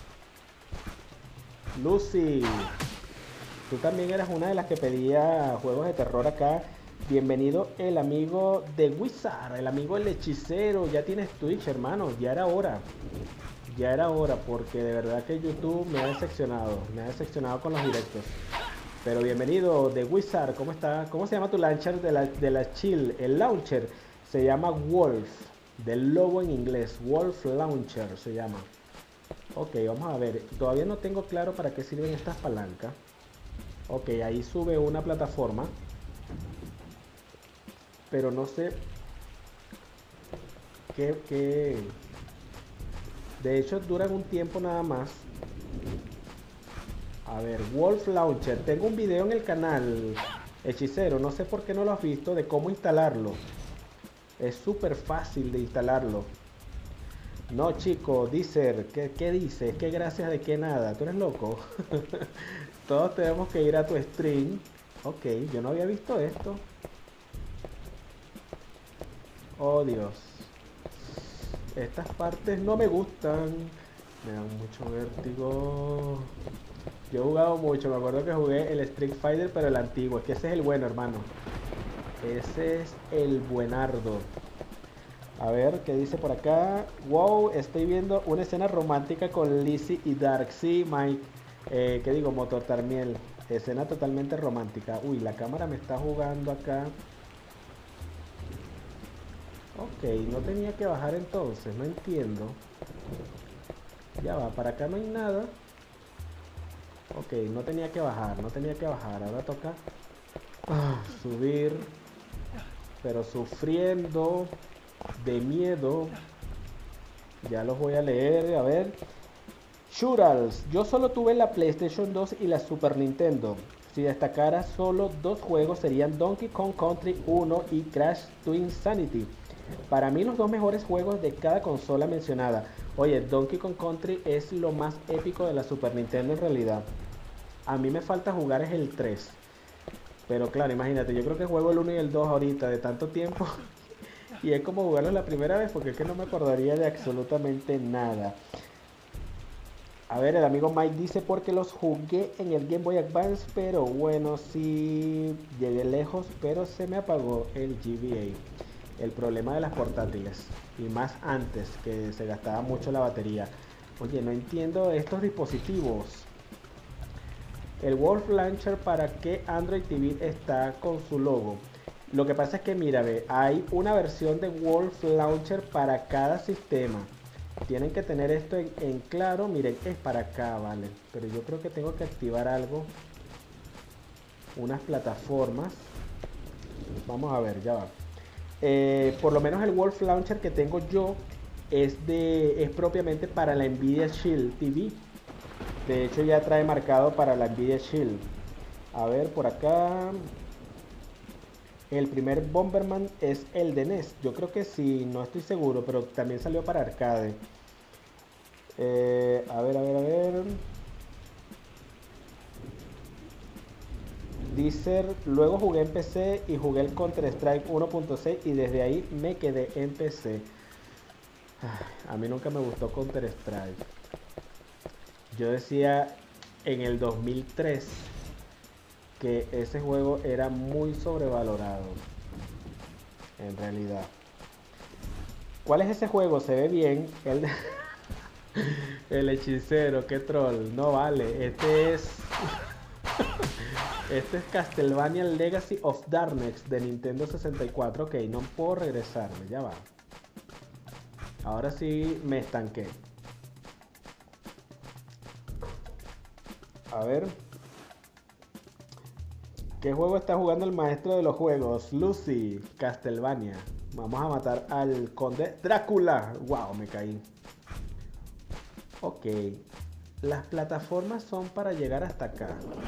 Lucy, tú también eras una de las que pedía juegos de terror acá. Bienvenido el amigo de Wizard, el amigo el hechicero. Ya tienes Twitch, hermano, ya era hora. Ya era hora, porque de verdad que YouTube me ha decepcionado. Me ha decepcionado con los directos. Pero bienvenido de Wizard, ¿cómo está? ¿Cómo se llama tu launcher de la, de la Chill? El launcher se llama Wolf, del lobo en inglés. Wolf Launcher se llama. Ok, vamos a ver. Todavía no tengo claro para qué sirven estas palancas. Ok, ahí sube una plataforma. Pero no sé qué, qué, De hecho, duran un tiempo nada más. A ver, Wolf Launcher. Tengo un video en el canal, Hechicero. No sé por qué no lo has visto, de cómo instalarlo. Es súper fácil de instalarlo. No, chico, Deezer, ¿qué, qué dices? ¿Qué gracias de qué nada? ¿Tú eres loco? Todos tenemos que ir a tu stream. Ok, yo no había visto esto. Oh, Dios. Estas partes no me gustan. Me dan mucho vértigo. Yo he jugado mucho. Me acuerdo que jugué el Street Fighter, pero el antiguo. Es que ese es el bueno, hermano. Ese es el buenardo. A ver, ¿qué dice por acá? Wow, estoy viendo una escena romántica con Lizzie y Dark. Sí, Mike. Eh, ¿Qué digo? Motor Tarmiel. Escena totalmente romántica. Uy, la cámara me está jugando acá. Ok, no tenía que bajar entonces. No entiendo. Ya va, para acá no hay nada. Ok, no tenía que bajar. No tenía que bajar. Ahora toca ah, subir. Pero sufriendo de miedo. Ya los voy a leer, a ver. Shurals, yo solo tuve la PlayStation dos y la Super Nintendo. Si destacara solo dos juegos serían Donkey Kong Country uno y Crash Twinsanity. Para mí los dos mejores juegos de cada consola mencionada. Oye, Donkey Kong Country es lo más épico de la Super Nintendo en realidad. A mí me falta jugar es el tres. Pero claro, imagínate, yo creo que juego el uno y el dos ahorita de tanto tiempo. Y es como jugarlo la primera vez porque es que no me acordaría de absolutamente nada. A ver, el amigo Mike dice porque los jugué en el Game Boy Advance, pero bueno, sí llegué lejos, pero se me apagó el G B A. El problema de las portátiles, y más antes, que se gastaba mucho la batería. Oye, no entiendo estos dispositivos. El Wolf Launcher, ¿para qué Android T V está con su logo? Lo que pasa es que, mira, ve, hay una versión de Wolf Launcher para cada sistema. Tienen que tener esto en, en claro. Miren, es para acá, vale. Pero yo creo que tengo que activar algo. Unas plataformas. Vamos a ver, ya va. Eh, por lo menos el Wolf Launcher que tengo yo es, de, es propiamente para la Nvidia Shield T V. De hecho ya trae marcado para la Nvidia Shield. A ver, por acá. El primer Bomberman es el de N E S. Yo creo que sí, no estoy seguro, pero también salió para arcade. Eh, a ver, a ver, a ver. Deezer, luego jugué en P C y jugué el Counter Strike uno punto seis y desde ahí me quedé en P C. A mí nunca me gustó Counter Strike. Yo decía en el dos mil tres que ese juego era muy sobrevalorado, en realidad. ¿Cuál es ese juego? Se ve bien. El, el hechicero, qué troll. No vale, este es este es Castlevania Legacy of Darkness de Nintendo sesenta y cuatro. Ok, no puedo regresarme, ya va. Ahora sí me estanqué. A ver. ¿Qué juego está jugando el maestro de los juegos? Lucy, Castlevania. Vamos a matar al conde Drácula. Wow, me caí. Ok. Las plataformas son para llegar hasta acá.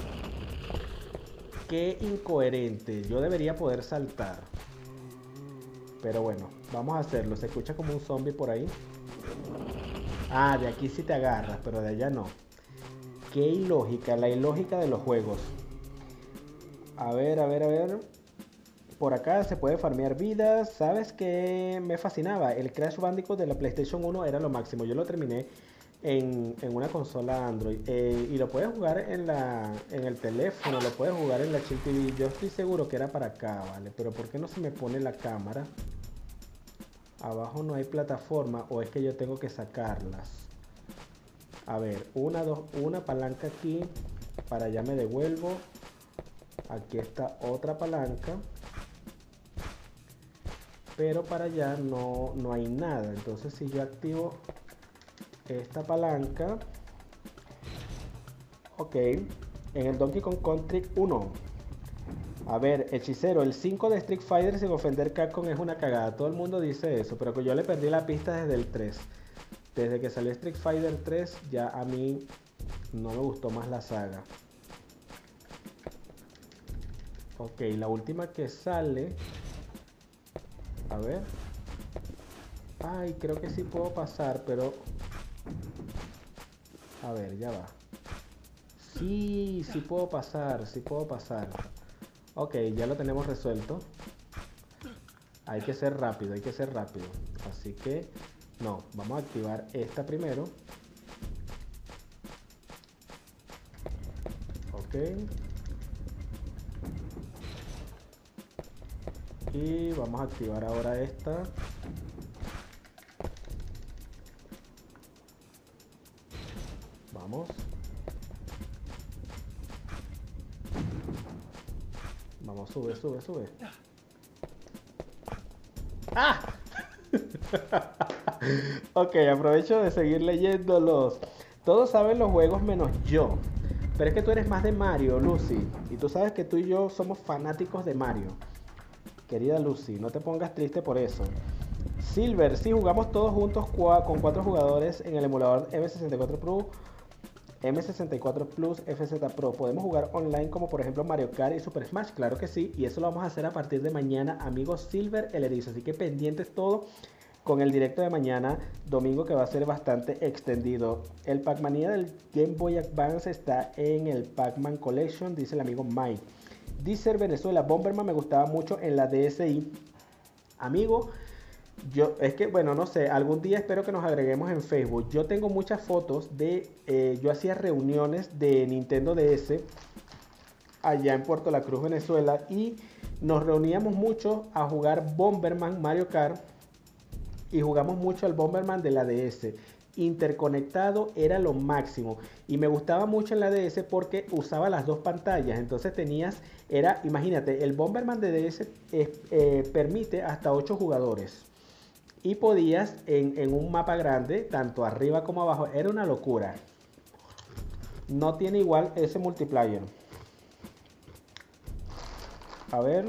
Qué incoherente. Yo debería poder saltar. Pero bueno, vamos a hacerlo. Se escucha como un zombie por ahí. Ah, de aquí sí te agarras, pero de allá no. Qué ilógica, la ilógica de los juegos. A ver, a ver, a ver. Por acá se puede farmear vidas. ¿Sabes qué me fascinaba? El Crash Bandicoot de la PlayStation uno era lo máximo. Yo lo terminé en, en una consola Android. Eh, y lo puedes jugar en, la, en el teléfono, lo puedes jugar en la Chill T V. Yo estoy seguro que era para acá, ¿vale? Pero ¿por qué no se me pone la cámara? Abajo no hay plataforma, o es que yo tengo que sacarlas. A ver, una, dos, una palanca aquí. Para allá me devuelvo. Aquí está otra palanca. Pero para allá no, no hay nada. Entonces si yo activo esta palanca. Ok. En el Donkey Kong Country uno. A ver, hechicero, el cinco de Street Fighter sin ofender Capcom es una cagada. Todo el mundo dice eso, pero que yo le perdí la pista desde el tres. Desde que salió Street Fighter tres, ya a mí no me gustó más la saga. Ok, la última que sale... A ver. Ay, creo que sí puedo pasar, pero... A ver, ya va. Sí, sí puedo pasar, sí puedo pasar. Ok, ya lo tenemos resuelto. Hay que ser rápido, hay que ser rápido. Así que... No, vamos a activar esta primero. Ok. Y vamos a activar ahora esta. Vamos. Vamos, sube, sube, sube. ¡Ah! Ok, aprovecho de seguir leyéndolos. Todos saben los juegos menos yo. Pero es que tú eres más de Mario, Lucy. Y tú sabes que tú y yo somos fanáticos de Mario. Querida Lucy, no te pongas triste por eso. Silver, sí, jugamos todos juntos con cuatro jugadores en el emulador M sesenta y cuatro Pro, M sesenta y cuatro Plus, F Z Pro. Podemos jugar online como por ejemplo Mario Kart y Super Smash, claro que sí. Y eso lo vamos a hacer a partir de mañana, amigos Silver el Erizo. Así que pendientes todo con el directo de mañana, domingo, que va a ser bastante extendido. El Pac-Mania del Game Boy Advance está en el Pac-Man Collection, dice el amigo Mike. Dice Venezuela, Bomberman me gustaba mucho en la D S I. Amigo, yo, es que, bueno, no sé, algún día espero que nos agreguemos en Facebook. Yo tengo muchas fotos de, eh, yo hacía reuniones de Nintendo D S allá en Puerto La Cruz, Venezuela, y nos reuníamos mucho a jugar Bomberman, Mario Kart, y jugamos mucho al Bomberman de la D S. Interconectado era lo máximo, y me gustaba mucho en la D S porque usaba las dos pantallas. Entonces tenías, era, imagínate, el Bomberman de D S eh, eh, permite hasta ocho jugadores, y podías en, en un mapa grande, tanto arriba como abajo. Era una locura. No tiene igual ese multiplayer. A ver.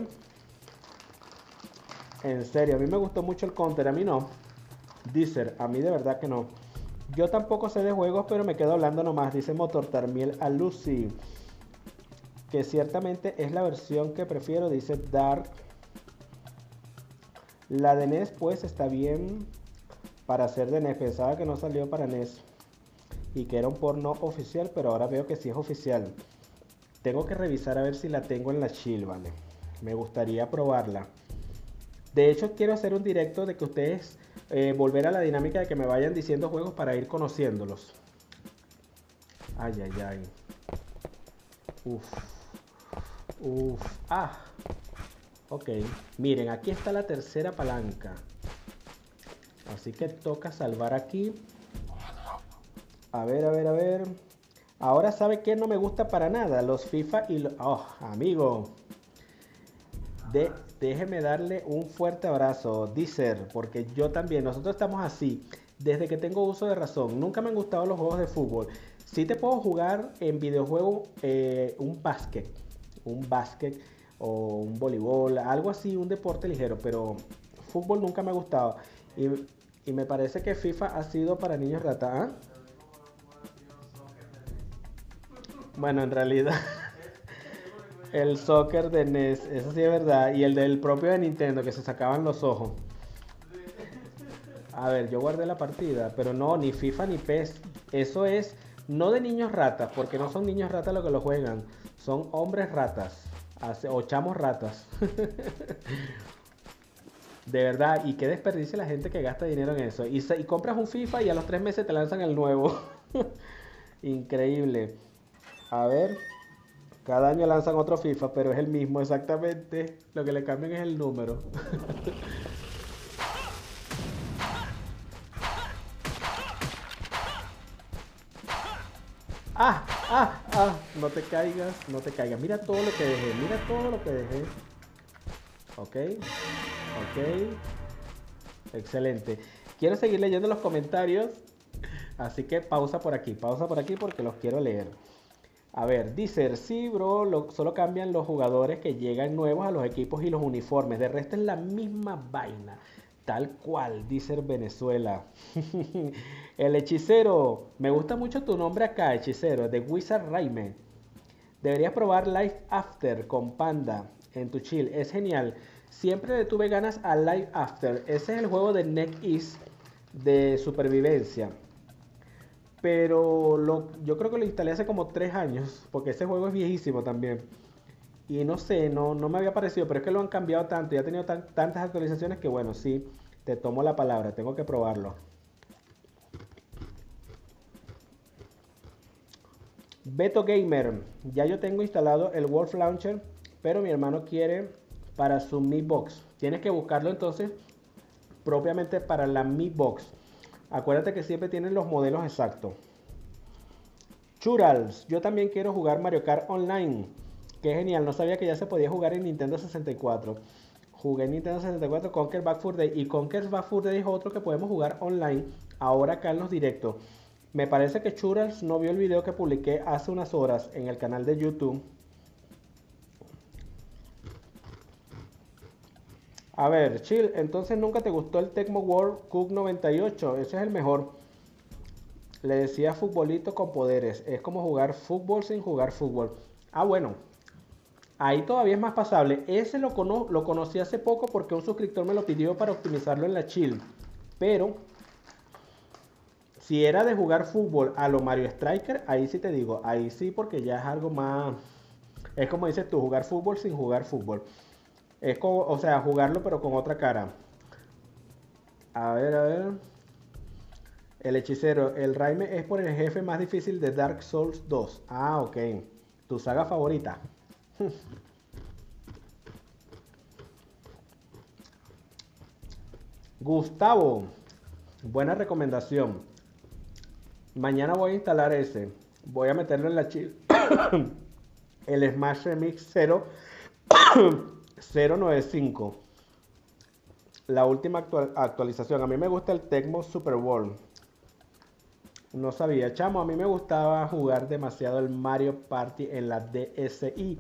En serio, a mí me gustó mucho el Counter, a mí no. Dice, a mí de verdad que no. Yo tampoco sé de juegos, pero me quedo hablando nomás. Dice Motor Tarmiel a Lucy, que ciertamente es la versión que prefiero. Dice Dark. La de N E S pues está bien para ser de N E S. Pensaba que no salió para N E S y que era un porno oficial, pero ahora veo que sí es oficial. Tengo que revisar a ver si la tengo en la chill, ¿vale? Me gustaría probarla. De hecho, quiero hacer un directo de que ustedes eh, volver a la dinámica de que me vayan diciendo juegos para ir conociéndolos. Ay, ay, ay. Uf. Uf. Ah. Ok. Miren, aquí está la tercera palanca. Así que toca salvar aquí. A ver, a ver, a ver. Ahora, ¿sabe qué no me gusta para nada? Los FIFA y los... Oh, amigo. De... Déjeme darle un fuerte abrazo, Deezer, porque yo también, nosotros estamos así, desde que tengo uso de razón. Nunca me han gustado los juegos de fútbol. Sí te puedo jugar en videojuego eh, un básquet, un básquet o un voleibol, algo así, un deporte ligero, pero fútbol nunca me ha gustado. Y, y me parece que FIFA ha sido para niños rata, ¿eh? Bueno, en realidad... El soccer de N E S, eso sí es verdad. Y el del propio de Nintendo, que se sacaban los ojos. A ver, yo guardé la partida, pero no, ni FIFA ni P E S. Eso es, no de niños ratas, porque no son niños ratas los que lo juegan. Son hombres ratas, o chamos ratas. De verdad, y qué desperdicio la gente que gasta dinero en eso. Y, y compras un FIFA y a los tres meses te lanzan el nuevo. Increíble. A ver... Cada año lanzan otro FIFA, pero es el mismo exactamente. Lo que le cambian es el número. ah, ah, ah. No te caigas, no te caigas. Mira todo lo que dejé, mira todo lo que dejé. Ok, ok. Excelente. Quiero seguir leyendo los comentarios. Así que pausa por aquí, pausa por aquí porque los quiero leer. A ver, dice, sí, bro, lo, solo cambian los jugadores que llegan nuevos a los equipos y los uniformes. De resto es la misma vaina. Tal cual, dice Venezuela. El hechicero. Me gusta mucho tu nombre acá, hechicero. De Wizard Raime. Deberías probar Life After con Panda en tu chill. Es genial. Siempre le tuve ganas a Life After. Ese es el juego de NetEase de supervivencia. Pero lo, yo creo que lo instalé hace como tres años. Porque ese juego es viejísimo también. Y no sé, no, no me había parecido. Pero es que lo han cambiado tanto y ha tenido tan, tantas actualizaciones que bueno, sí, te tomo la palabra. Tengo que probarlo. Beto Gamer, ya yo tengo instalado el Wolf Launcher, pero mi hermano quiere para su Mi Box. Tienes que buscarlo entonces propiamente para la Mi Box. Acuérdate que siempre tienen los modelos exactos. Churals, yo también quiero jugar Mario Kart Online. Qué genial, no sabía que ya se podía jugar en Nintendo sesenta y cuatro. Jugué en Nintendo sesenta y cuatro Conker Bad Fur Day. Y Conker Bad Fur Day es otro que podemos jugar online ahora acá en los directos. Me parece que Churals no vio el video que publiqué hace unas horas en el canal de YouTube. A ver, Chill, entonces nunca te gustó el Tecmo World Cook noventa y ocho. Ese es el mejor. Le decía futbolito con poderes. Es como jugar fútbol sin jugar fútbol. Ah, bueno. Ahí todavía es más pasable. Ese lo, cono lo conocí hace poco porque un suscriptor me lo pidió para optimizarlo en la Chill. Pero si era de jugar fútbol a lo Mario Striker, ahí sí te digo, ahí sí porque ya es algo más. Es como dices tú, jugar fútbol sin jugar fútbol. Es como, o sea, jugarlo pero con otra cara. A ver, a ver. El hechicero, el Raime es por el jefe más difícil de Dark Souls dos. Ah, ok. Tu saga favorita. Gustavo, buena recomendación. Mañana voy a instalar ese. Voy a meterlo en la chill. El Smash Remix cero cero nueve cinco. La última actual actualización. A mí me gusta el Tecmo Super Bowl. No sabía, chamo. A mí me gustaba jugar demasiado el Mario Party en la D S i.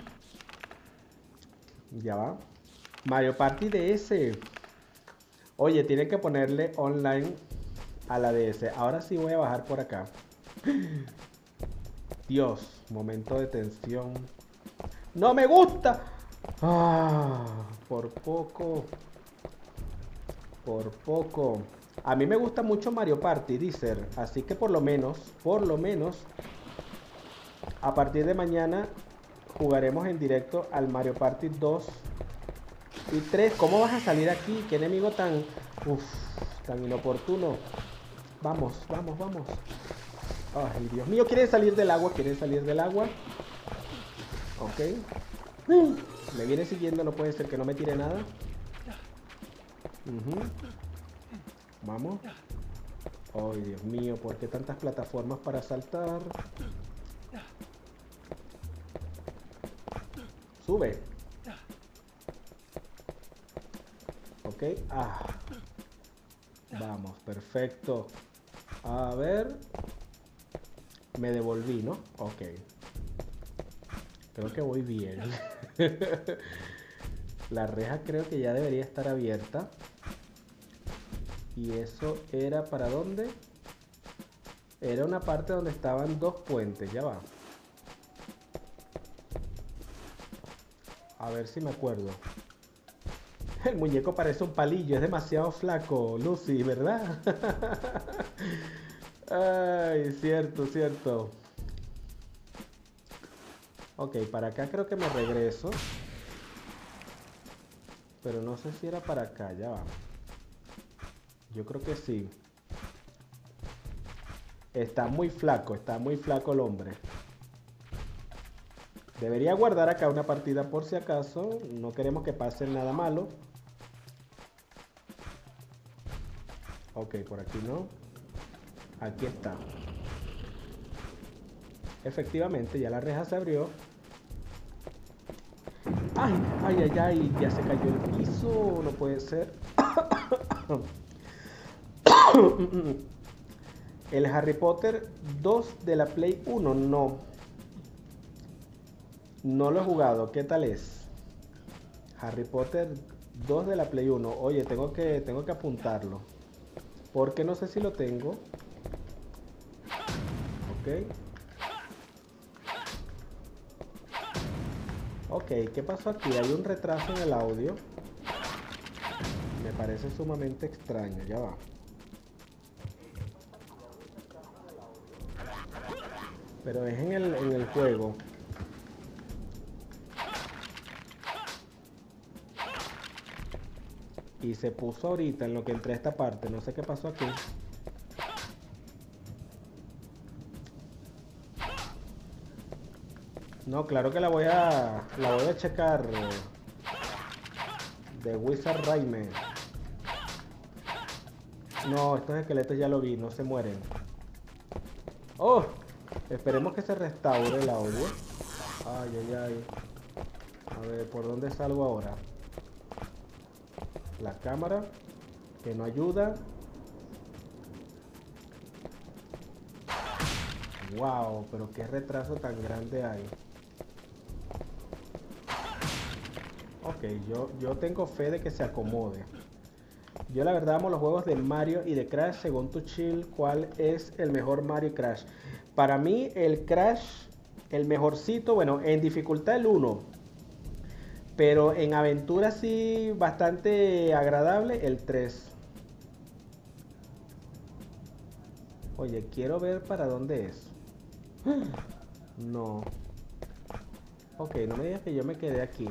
Ya va. Mario Party D S. Oye, tienen que ponerle online a la D S. Ahora sí voy a bajar por acá. Dios, momento de tensión. ¡No me gusta! Ah, por poco. Por poco. A mí me gusta mucho Mario Party, Deezer. Así que por lo menos, por lo menos, a partir de mañana jugaremos en directo al Mario Party dos y tres. ¿Cómo vas a salir aquí? ¿Qué enemigo tan... Uf, tan inoportuno? Vamos, vamos, vamos. Ay, Dios mío, quieren salir del agua, quieren salir del agua. Ok. Me viene siguiendo, no puede ser que no me tire nada. Uh-huh. Vamos. Ay, Dios mío, ¿por qué tantas plataformas para saltar? Sube. Ok. Ah. Vamos, perfecto. A ver. Me devolví, ¿no? Ok. Creo que voy bien. La reja creo que ya debería estar abierta. Y eso era ¿para dónde? Era una parte donde estaban dos puentes, ya va. A ver si me acuerdo. El muñeco parece un palillo, es demasiado flaco, Lucy, ¿verdad? Ay, cierto, cierto. Ok, para acá creo que me regreso. Pero no sé si era para acá, ya va. Yo creo que sí. Está muy flaco, está muy flaco el hombre. Debería guardar acá una partida por si acaso. No queremos que pase nada malo. Ok, por aquí no. Aquí está. Efectivamente, ya la reja se abrió. Ay, ay, ay, ay, ya se cayó el piso. No puede ser. El Harry Potter dos de la Play uno, no. No lo he jugado, ¿qué tal es? Harry Potter dos de la Play uno. Oye, tengo que, tengo que apuntarlo. Porque no sé si lo tengo. Ok. Ok, ¿qué pasó aquí? Hay un retraso en el audio. Me parece sumamente extraño. Ya va. Pero es en el, en el juego. Y se puso ahorita en lo que entré a esta parte. No sé qué pasó aquí. No, claro que la voy a... La voy a checar. De Wizard Rayman. No, estos esqueletos ya lo vi. No se mueren. ¡Oh! Esperemos que se restaure el audio. Ay, ay, ay. A ver, ¿por dónde salgo ahora? La cámara, que no ayuda. Wow, pero qué retraso tan grande hay. Ok, yo, yo tengo fe de que se acomode. Yo la verdad amo los juegos de Mario y de Crash. Según tu chill, ¿cuál es el mejor Mario y Crash? Para mí el Crash, el mejorcito, bueno, en dificultad el uno. Pero en aventura sí, bastante agradable el tres. Oye, quiero ver para dónde es. No. Ok, no me digas que yo me quedé aquí.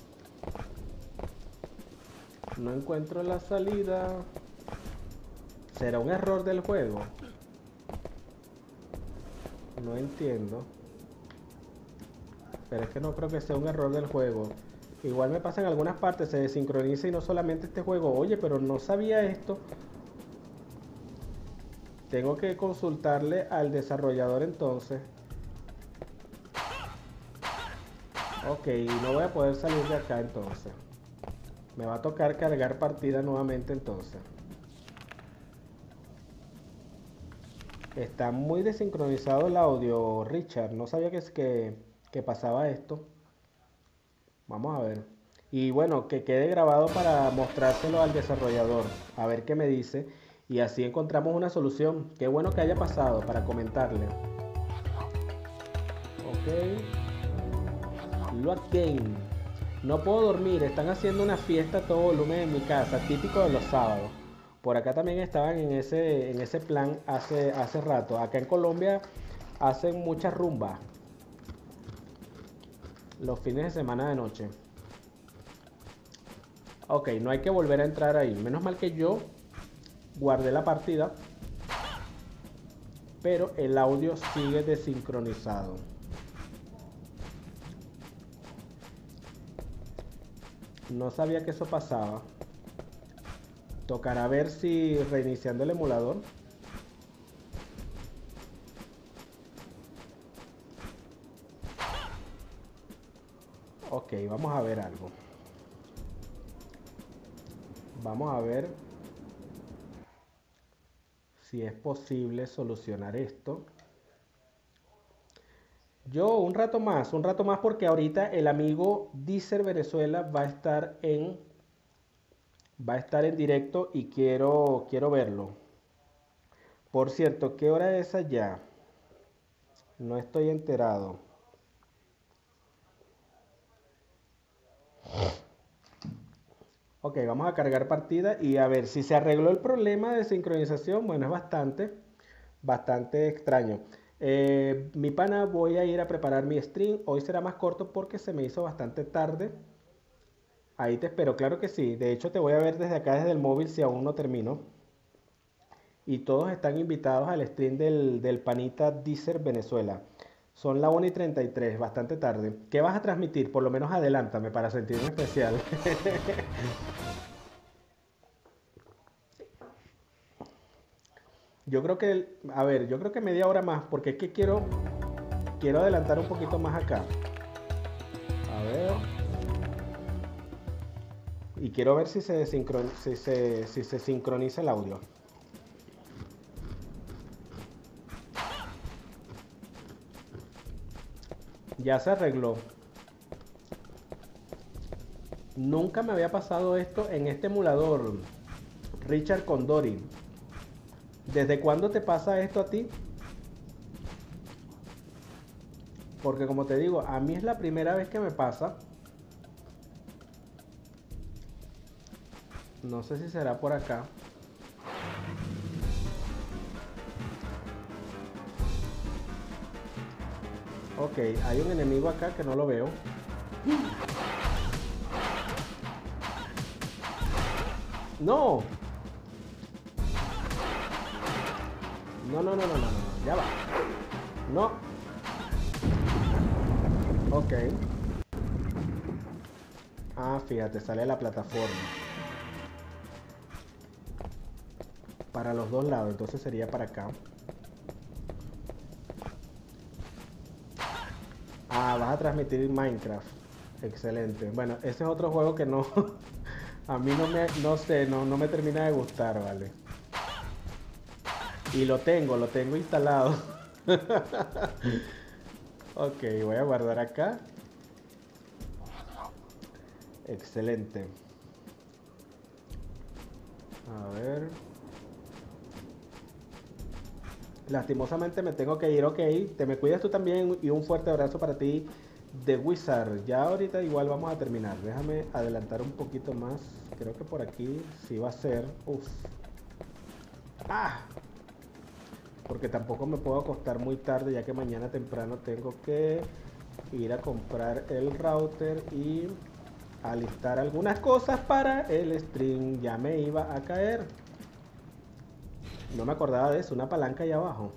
No encuentro la salida. ¿Será un error del juego? No entiendo. Pero es que no creo que sea un error del juego. Igual me pasa en algunas partes, se desincroniza y no solamente este juego. Oye, pero no sabía esto. Tengo que consultarle al desarrollador entonces. Ok, no voy a poder salir de acá entonces. Me va a tocar cargar partida nuevamente entonces. Está muy desincronizado el audio, Richard. No sabía que, que, que pasaba esto. Vamos a ver. Y bueno, que quede grabado para mostrárselo al desarrollador. A ver qué me dice. Y así encontramos una solución. Qué bueno que haya pasado para comentarle. Ok. Load Game. No puedo dormir. Están haciendo una fiesta a todo volumen en mi casa. Típico de los sábados. Por acá también estaban en ese, en ese plan hace, hace rato. Acá en Colombia hacen mucha rumba. Los fines de semana de noche. Ok, no hay que volver a entrar ahí. Menos mal que yo guardé la partida. Pero el audio sigue desincronizado. No sabía que eso pasaba. Tocará ver si reiniciando el emulador. Ok, vamos a ver algo. Vamos a ver si es posible solucionar esto. Yo un rato más, un rato más porque ahorita el amigo Deezer Venezuela va a estar en va a estar en directo y quiero quiero verlo. Por cierto, ¿qué hora es allá? No estoy enterado. Ok, vamos a cargar partida y a ver si se arregló el problema de sincronización. Bueno, es bastante, bastante extraño. Eh, mi pana, voy a ir a preparar mi stream. Hoy será más corto porque se me hizo bastante tarde. Ahí te espero, claro que sí. De hecho, te voy a ver desde acá, desde el móvil, si aún no termino. Y todos están invitados al stream del, del panita Deezer Venezuela. Son la una y treinta y tres, bastante tarde. ¿Qué vas a transmitir? Por lo menos adelántame para sentirme especial. Yo creo que, a ver, yo creo que media hora más, porque es que quiero, quiero adelantar un poquito más acá. A ver. Y quiero ver si se, desincron, si se, si se sincroniza el audio. Ya se arregló. Nunca me había pasado esto en este emulador, Richard Condori. ¿Desde cuándo te pasa esto a ti? Porque como te digo, a mí es la primera vez que me pasa. No sé si será por acá. Ok, hay un enemigo acá que no lo veo. ¡No! No, no, no, no, no, no, ya va. No. Ok. Ah, fíjate, sale la plataforma. Para los dos lados, entonces sería para acá. Ah, vas a transmitir Minecraft. Excelente. Bueno, ese es otro juego que no... a mí no me... no sé, no, no me termina de gustar, ¿vale? Y lo tengo, lo tengo instalado. Ok, voy a guardar acá. Excelente. A ver. Lastimosamente me tengo que ir, ok. Te me cuidas tú también y un fuerte abrazo para ti, The Wizard. Ya ahorita igual vamos a terminar. Déjame adelantar un poquito más. Creo que por aquí sí va a ser. Uf. ¡Ah! Porque tampoco me puedo acostar muy tarde, ya que mañana temprano tengo que ir a comprar el router y alistar algunas cosas para el stream. Ya me iba a caer. No me acordaba de eso, una palanca ahí abajo.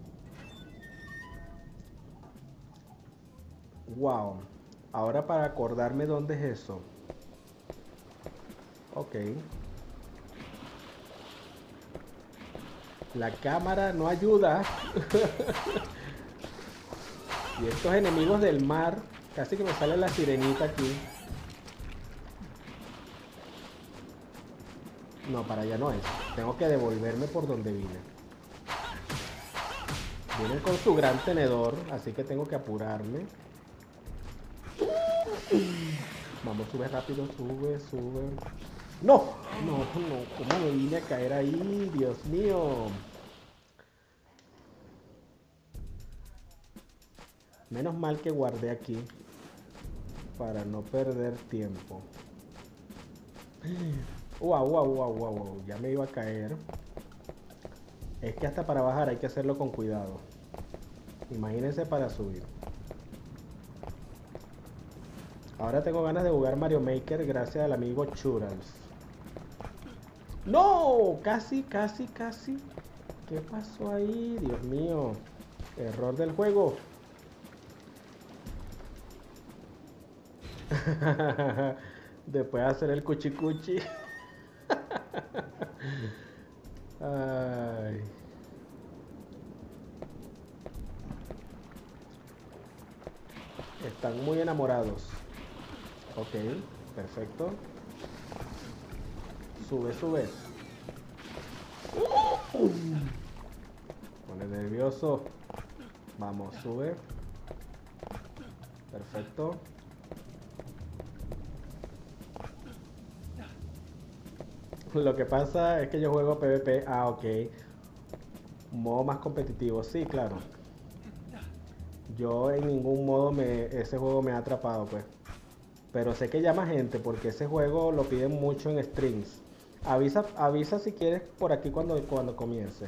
Wow. Ahora para acordarme dónde es eso. Ok. La cámara no ayuda. Y estos enemigos del mar. Casi que me sale la sirenita aquí. No, para allá no es. Tengo que devolverme por donde vine. Vienen con su gran tenedor, así que tengo que apurarme. Vamos, sube rápido, sube, sube. ¡No! No, no, ¿cómo me vine a caer ahí? Dios mío. Menos mal que guardé aquí para no perder tiempo. Wow, wow, wow, wow, wow. Ya me iba a caer. Es que hasta para bajar hay que hacerlo con cuidado. Imagínense para subir. Ahora tengo ganas de jugar Mario Maker gracias al amigo Churals. ¡No! Casi, casi, casi. ¿Qué pasó ahí? Dios mío. Error del juego. Después de hacer el cuchicuchi. Ay. Están muy enamorados. Ok, perfecto. Sube, sube. Pone nervioso. Vamos, sube. Perfecto. Lo que pasa es que yo juego PvP. Ah, ok. Modo más competitivo. Sí, claro. Yo en ningún modo me, ese juego me ha atrapado, pues. Pero sé que llama gente porque ese juego lo piden mucho en streams. Avisa, avisa si quieres por aquí cuando, cuando comience.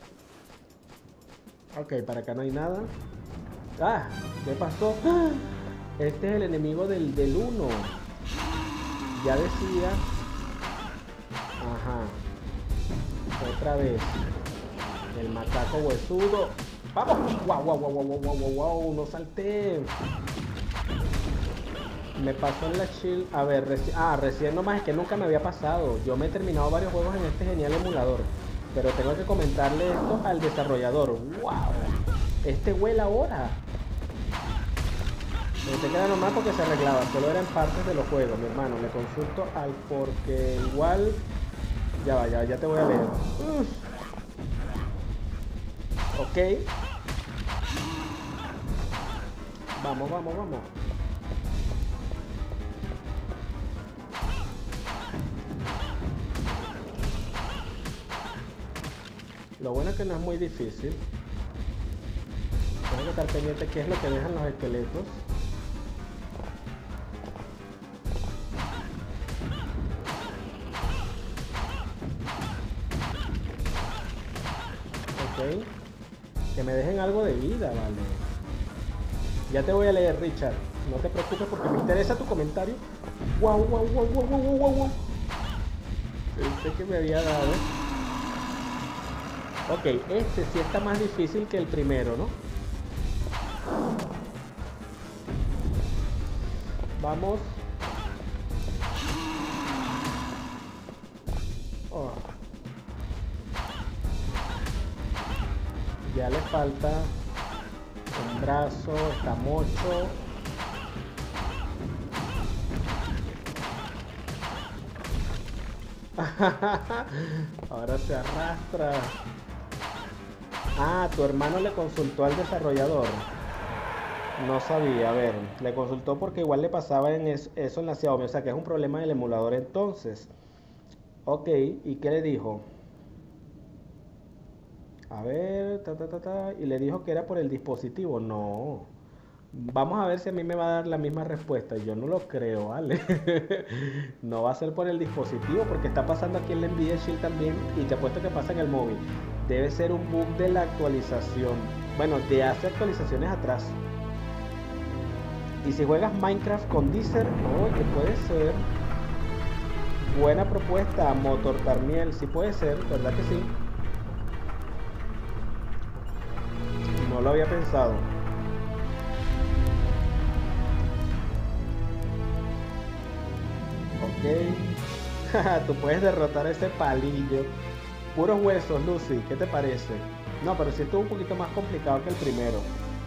Ok, para acá no hay nada. Ah, ¿qué pasó? ¡Ah! Este es el enemigo del, del uno. Ya decía. Ajá. Otra vez. El macaco huesudo. ¡Vamos! ¡Wow, wow, wow, wow, wow, wow, wow! ¡No salté! Me pasó en la chill. A ver, reci ah, recién nomás es que nunca me había pasado. Yo me he terminado varios juegos en este genial emulador. Pero tengo que comentarle esto al desarrollador. ¡Wow! Este vuela ahora. Pensé que era normal porque se arreglaba. Solo eran partes de los juegos, mi hermano. Le consulto al porque igual. Ya va, ya, ya te voy a leer. Uf. Ok. Vamos, vamos, vamos. Lo bueno es que no es muy difícil. Tengo que estar pendiente qué es lo que dejan los esqueletos. Ok. Que me dejen algo de vida, vale. Ya te voy a leer, Richard. No te preocupes porque me interesa tu comentario. Wow, wow, wow, wow, wow, wow, wow. Pensé que me había dado. Ok, este sí está más difícil que el primero, ¿no? Vamos. Oh. Ya le falta un brazo, está mocho. Ahora se arrastra. Ah, tu hermano le consultó al desarrollador. No sabía, a ver, le consultó porque igual le pasaba en eso, eso en la Xiaomi, o sea que es un problema del emulador entonces. Ok, ¿y qué le dijo? A ver, ta ta ta ta, y le dijo que era por el dispositivo. No. Vamos a ver si a mí me va a dar la misma respuesta. Yo no lo creo, ¿vale? No va a ser por el dispositivo porque está pasando aquí en la Nvidia Shield también y te apuesto que pasa en el móvil. Debe ser un bug de la actualización. Bueno, de hace actualizaciones atrás. Y si juegas Minecraft con Deezer, oh, que puede ser. Buena propuesta, Motor Tarmiel. Sí puede ser, ¿verdad que sí? No lo había pensado. Ok. Tú puedes derrotar ese palillo. Puros huesos, Lucy. ¿Qué te parece? No, pero sí estuvo un poquito más complicado que el primero.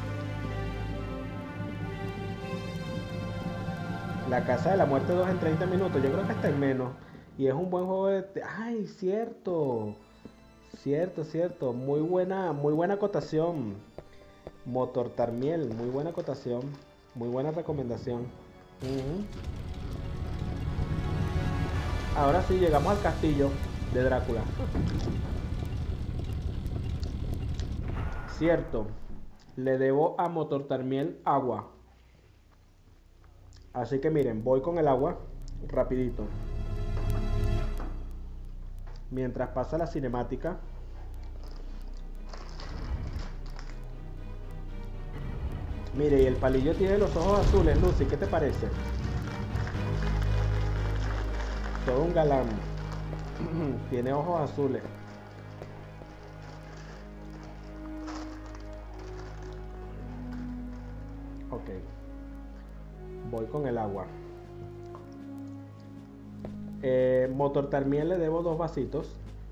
La Casa de la Muerte dos en treinta minutos. Yo creo que está en menos. Y es un buen juego de... ¡Ay, cierto! Cierto, cierto. Muy buena, muy buena acotación. Motor Tarmiel. Muy buena acotación. Muy buena recomendación. Uh-huh. Ahora sí, llegamos al castillo de Drácula. Cierto. Le debo a Motor Tarmiel agua. Así que miren, voy con el agua rapidito. Mientras pasa la cinemática. Mire, y el palillo tiene los ojos azules, Lucy, ¿qué te parece? Todo un galán. Tiene ojos azules. Ok. Voy con el agua. Eh, Motor Tarmiel le debo dos vasitos.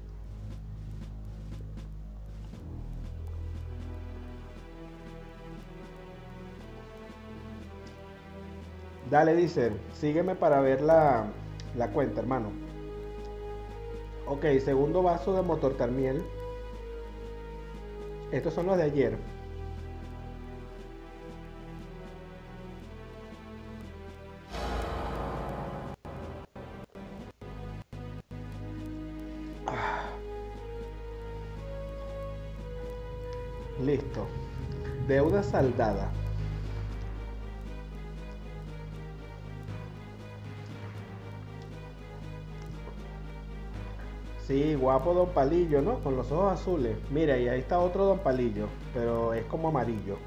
Dale, dice, sígueme para ver la, la cuenta, hermano. Ok, segundo vaso de Motor Tarmiel. Estos son los de ayer. Ah. Listo. Deuda saldada. Sí, guapo Don Palillo, ¿no? Con los ojos azules. Mira, y ahí está otro Don Palillo, pero es como amarillo.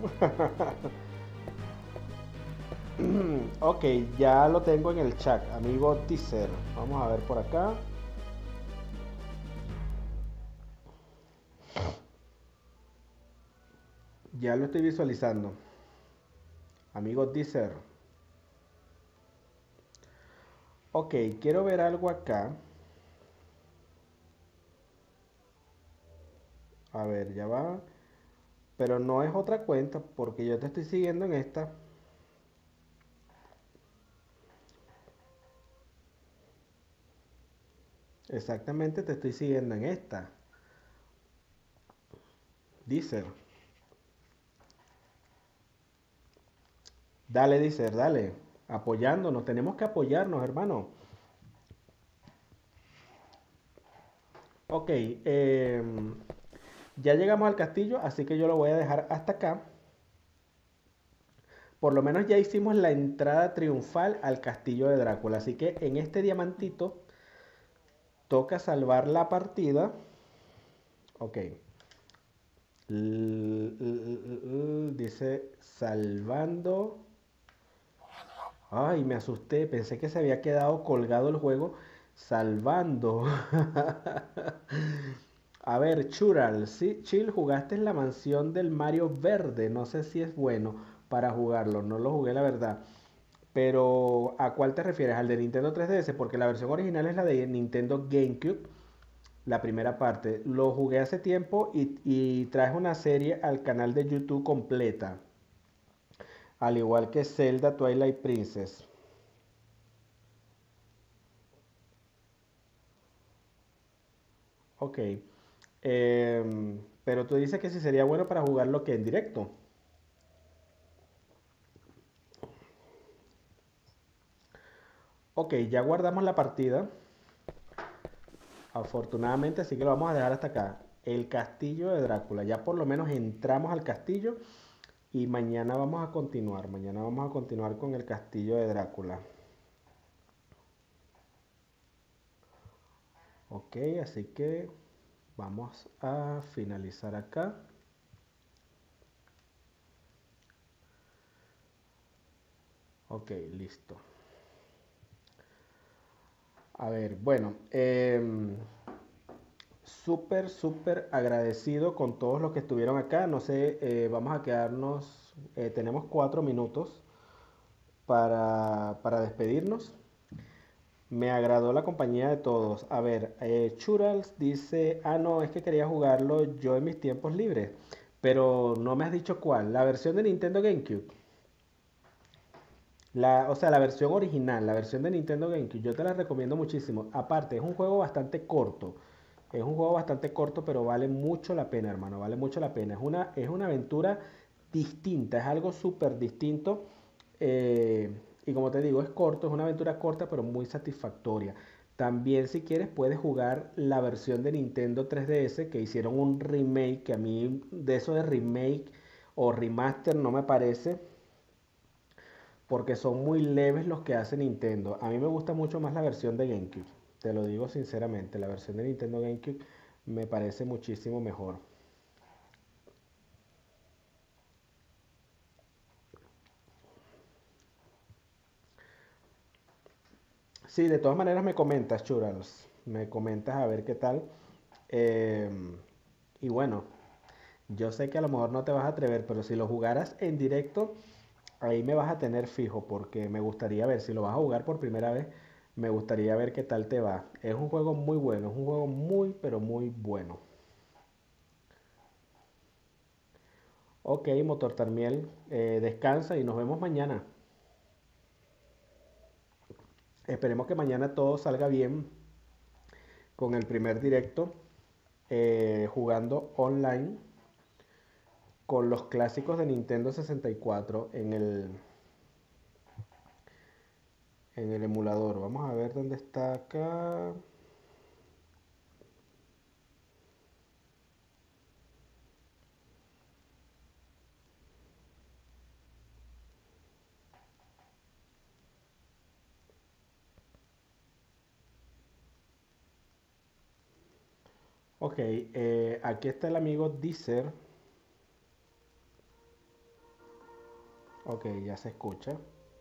Ok, ya lo tengo en el chat, amigo Teaser. Vamos a ver por acá. Ya lo estoy visualizando. Amigo Teaser. Ok, quiero ver algo acá. A ver, ya va. Pero no es otra cuenta porque yo te estoy siguiendo en esta. Exactamente, te estoy siguiendo en esta. Deezer. Dale, Deezer, dale. Apoyándonos. Tenemos que apoyarnos, hermano. Ok. Eh, Ya llegamos al castillo, así que yo lo voy a dejar hasta acá. Por lo menos ya hicimos la entrada triunfal al castillo de Drácula. Así que en este diamantito toca salvar la partida. Ok. L- l- l- dice salvando. Ay, me asusté. Pensé que se había quedado colgado el juego. Salvando. A ver, Chural, sí, Chill, jugaste en la mansión del Mario Verde. No sé si es bueno para jugarlo. No lo jugué, la verdad. Pero, ¿a cuál te refieres? ¿Al de Nintendo tres D S? Porque la versión original es la de Nintendo GameCube, la primera parte. Lo jugué hace tiempo y, y traje una serie al canal de YouTube completa. Al igual que Zelda Twilight Princess. Ok. Em, pero tú dices que si sería bueno para jugarlo que en directo. Ok, ya guardamos la partida. Afortunadamente, así que lo vamos a dejar hasta acá. El castillo de Drácula. Ya por lo menos entramos al castillo y mañana vamos a continuar. Mañana vamos a continuar con el castillo de Drácula. Ok, así que vamos a finalizar acá. Ok, listo. A ver, bueno, em, súper, súper agradecido con todos los que estuvieron acá. No sé, eh, vamos a quedarnos, eh, tenemos cuatro minutos para, para despedirnos. Me agradó la compañía de todos. A ver, eh, Churals dice, ah, no, es que quería jugarlo yo en mis tiempos libres, pero no me has dicho cuál. La versión de Nintendo GameCube. La, o sea, la versión original, la versión de Nintendo GameCube, yo te la recomiendo muchísimo. Aparte, es un juego bastante corto. Es un juego bastante corto, pero vale mucho la pena, hermano. Vale mucho la pena. Es una, es una aventura distinta, es algo súper distinto. eh, y como te digo, es corto, es una aventura corta, pero muy satisfactoria. También, si quieres, puedes jugar la versión de Nintendo tres D S, que hicieron un remake, que a mí de eso de remake o remaster no me parece porque son muy leves los que hace Nintendo. A mí me gusta mucho más la versión de GameCube, te lo digo sinceramente, la versión de Nintendo GameCube me parece muchísimo mejor. Sí, de todas maneras me comentas, Churals, me comentas a ver qué tal. Eh, y bueno, yo sé que a lo mejor no te vas a atrever, pero si lo jugaras en directo, ahí me vas a tener fijo, porque me gustaría ver, si lo vas a jugar por primera vez, me gustaría ver qué tal te va. Es un juego muy bueno, es un juego muy, pero muy bueno. Ok, Motor Tarmiel, eh, descansa y nos vemos mañana. Esperemos que mañana todo salga bien con el primer directo, eh, jugando online con los clásicos de Nintendo sesenta y cuatro en el, en el emulador. Vamos a ver dónde está acá. Ok, eh, aquí está el amigo Deezer. Ok, ya se escucha.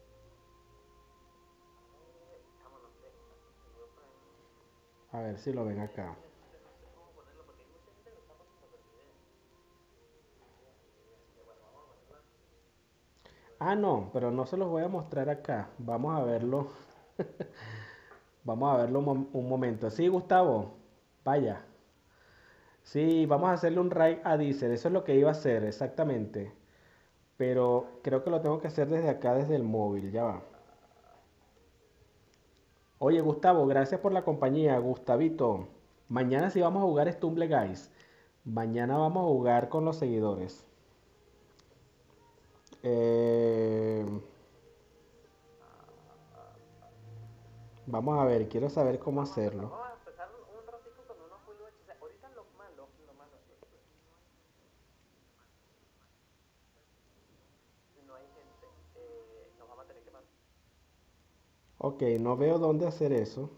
A ver si lo ven acá. Ah, no, pero no se los voy a mostrar acá. Vamos a verlo. Vamos a verlo un, mom- un momento. Sí, Gustavo. Vaya. Sí, vamos a hacerle un raid a Deezer. Eso es lo que iba a hacer, exactamente. Pero creo que lo tengo que hacer desde acá, desde el móvil. Ya va. Oye, Gustavo, gracias por la compañía. Gustavito. Mañana sí vamos a jugar Stumble Guys. Mañana vamos a jugar con los seguidores. Eh, Vamos a ver, quiero saber cómo hacerlo. Ok, no veo dónde hacer eso.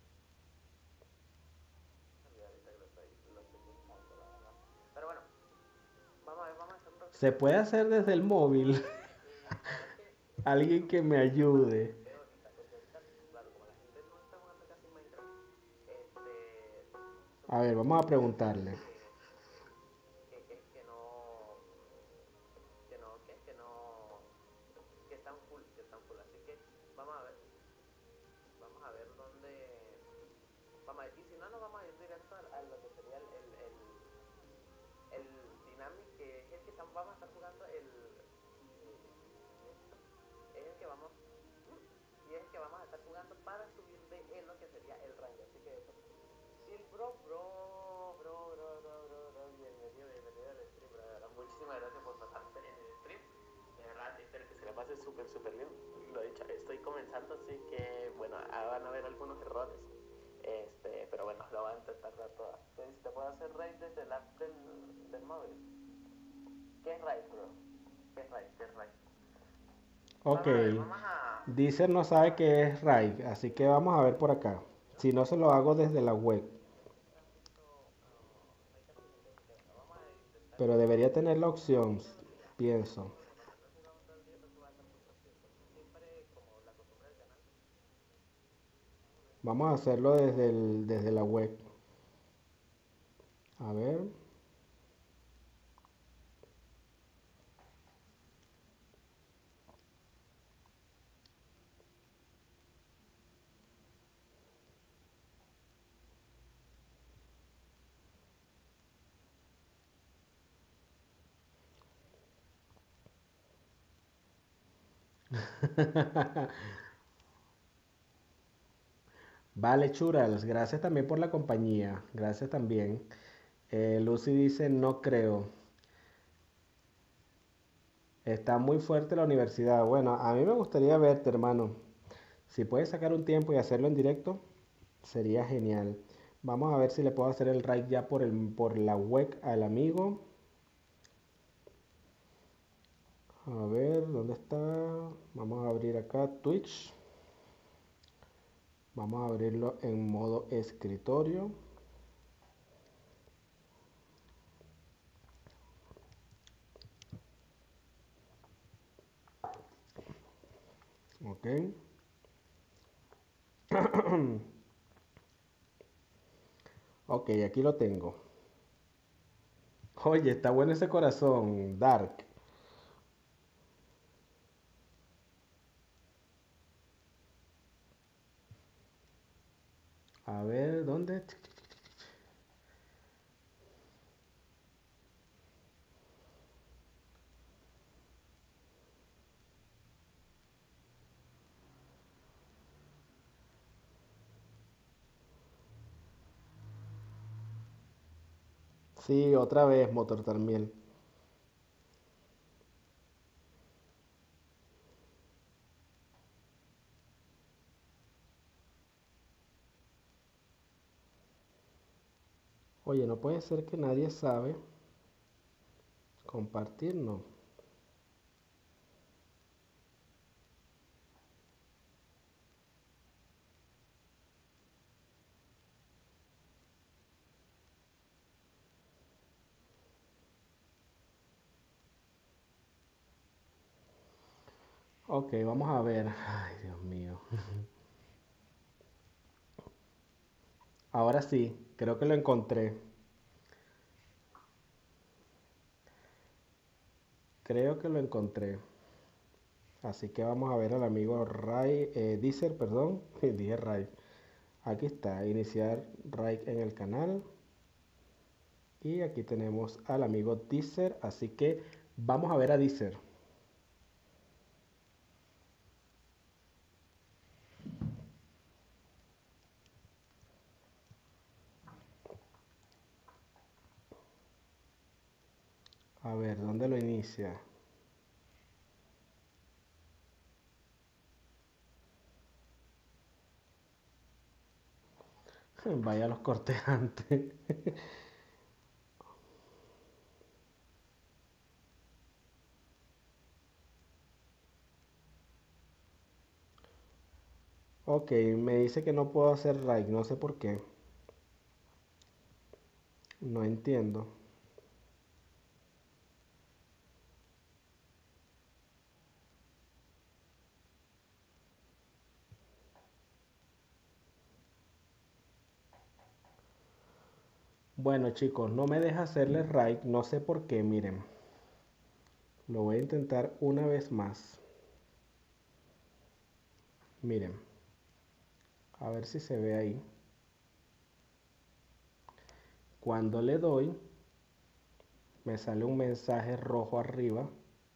Y ahorita que lo estoy, lo estoy buscando, la verdad. Pero bueno, vamos a ver, vamos a hacer un Se resumen puede hacer desde el móvil. y la verdad es que este Alguien juego que me es el que más ayude. veo ahorita, porque ahorita, claro, como la gente no está jugando casi Minecraft, este, A ver, supuestamente vamos a dicen la gente preguntarle. que, que, que, que no, que no, ¿qué? Que no, que están full, que están full, así que vamos a ver, vamos a ver dónde, vamos a ver, y si no nos vamos a ir directo a, a lo que sería el, el, el, el Dynamic, que es el que estamos, vamos a estar jugando el, eh, esto, es el que vamos, y es el que vamos a estar jugando para subir de elo, que sería el rango, así que eso. Sil, bro, bro, bro, bro, bro, bro, bro, bienvenido, bienvenido al stream, bro, de verdad, muchísimas gracias por pasarte en el stream, de verdad, espero que se la pase súper, súper bien, lo he dicho, estoy comenzando, así que, bueno, van a haber algunos errores, este, pero bueno, lo voy a intentar dar toda. Te, te puedo hacer raid desde el app del, del móvil. ¿Qué es raid, bro? ¿Qué es raid? ¿Qué es raid? Ok. Vamos a ver, vamos a... Deezer no sabe qué es RAID, así que vamos a ver por acá. Si no, se lo hago desde la web. ¿Has visto uh, Raid Artificial? Así que bueno, vamos a intentar Pero eso. debería tener la Pero opción, primero, mira, pienso. como nosotros jugamos todo el día, entonces va a estar muy rápido. Entonces siempre, como la costumbre del canal, vamos a ver si Vamos a hacerlo desde, el- desde la web. A ver. Vale, Churals, gracias también por la compañía. Gracias también. Eh, Lucy dice, no creo. Está muy fuerte la universidad. Bueno, a mí me gustaría verte, hermano. Si puedes sacar un tiempo y hacerlo en directo, sería genial. Vamos a ver si le puedo hacer el raid ya por, el, por la web al amigo. A ver, ¿dónde está? Vamos a abrir acá Twitch. Vamos a abrirlo en modo escritorio. Ok. Ok, aquí lo tengo. Oye, está bueno ese corazón, Dark. A ver, ¿dónde? Sí, otra vez, Motor Tarmiel. Oye, no puede ser que nadie sabe compartir, no. Ok, vamos a ver. Ay, Dios mío. Ahora sí, creo que lo encontré. Creo que lo encontré. Así que vamos a ver al amigo Ray, eh, Deezer, perdón. Dije Ray. Aquí está, iniciar Ray en el canal. Y aquí tenemos al amigo Deezer. Así que vamos a ver a Deezer. A ver, ¿dónde lo inicia? Vaya los cortejantes. Ok, me dice que no puedo hacer raid, no sé por qué. No entiendo. Bueno chicos, no me deja hacerle raid, no sé por qué, miren. Lo voy a intentar una vez más. Miren, a ver si se ve ahí. Cuando le doy, me sale un mensaje rojo arriba.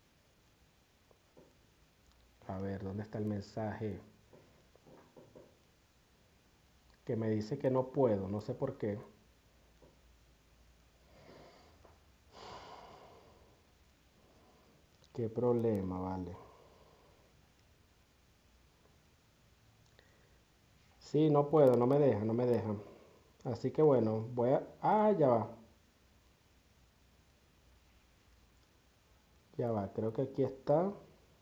A ver, ¿dónde está el mensaje? Que me dice que no puedo, no sé por qué. Qué problema, vale. Sí, no puedo, no me deja, no me deja. Así que bueno, voy a... Ah, ya va. Ya va, creo que aquí está.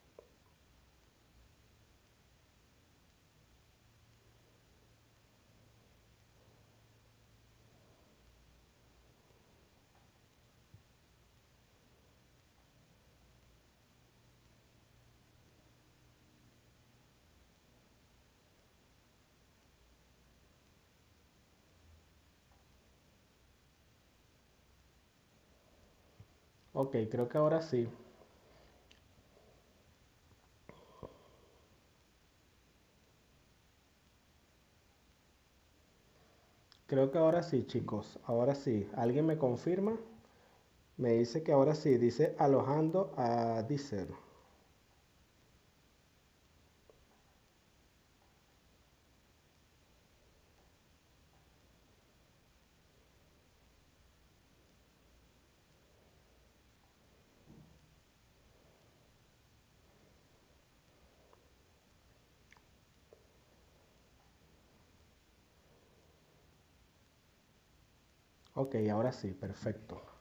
Ok, creo que ahora sí. Creo que ahora sí, chicos. Ahora sí. ¿Alguien me confirma? Me dice que ahora sí. Dice alojando a Diesel. Ok, ahora sí. Perfecto.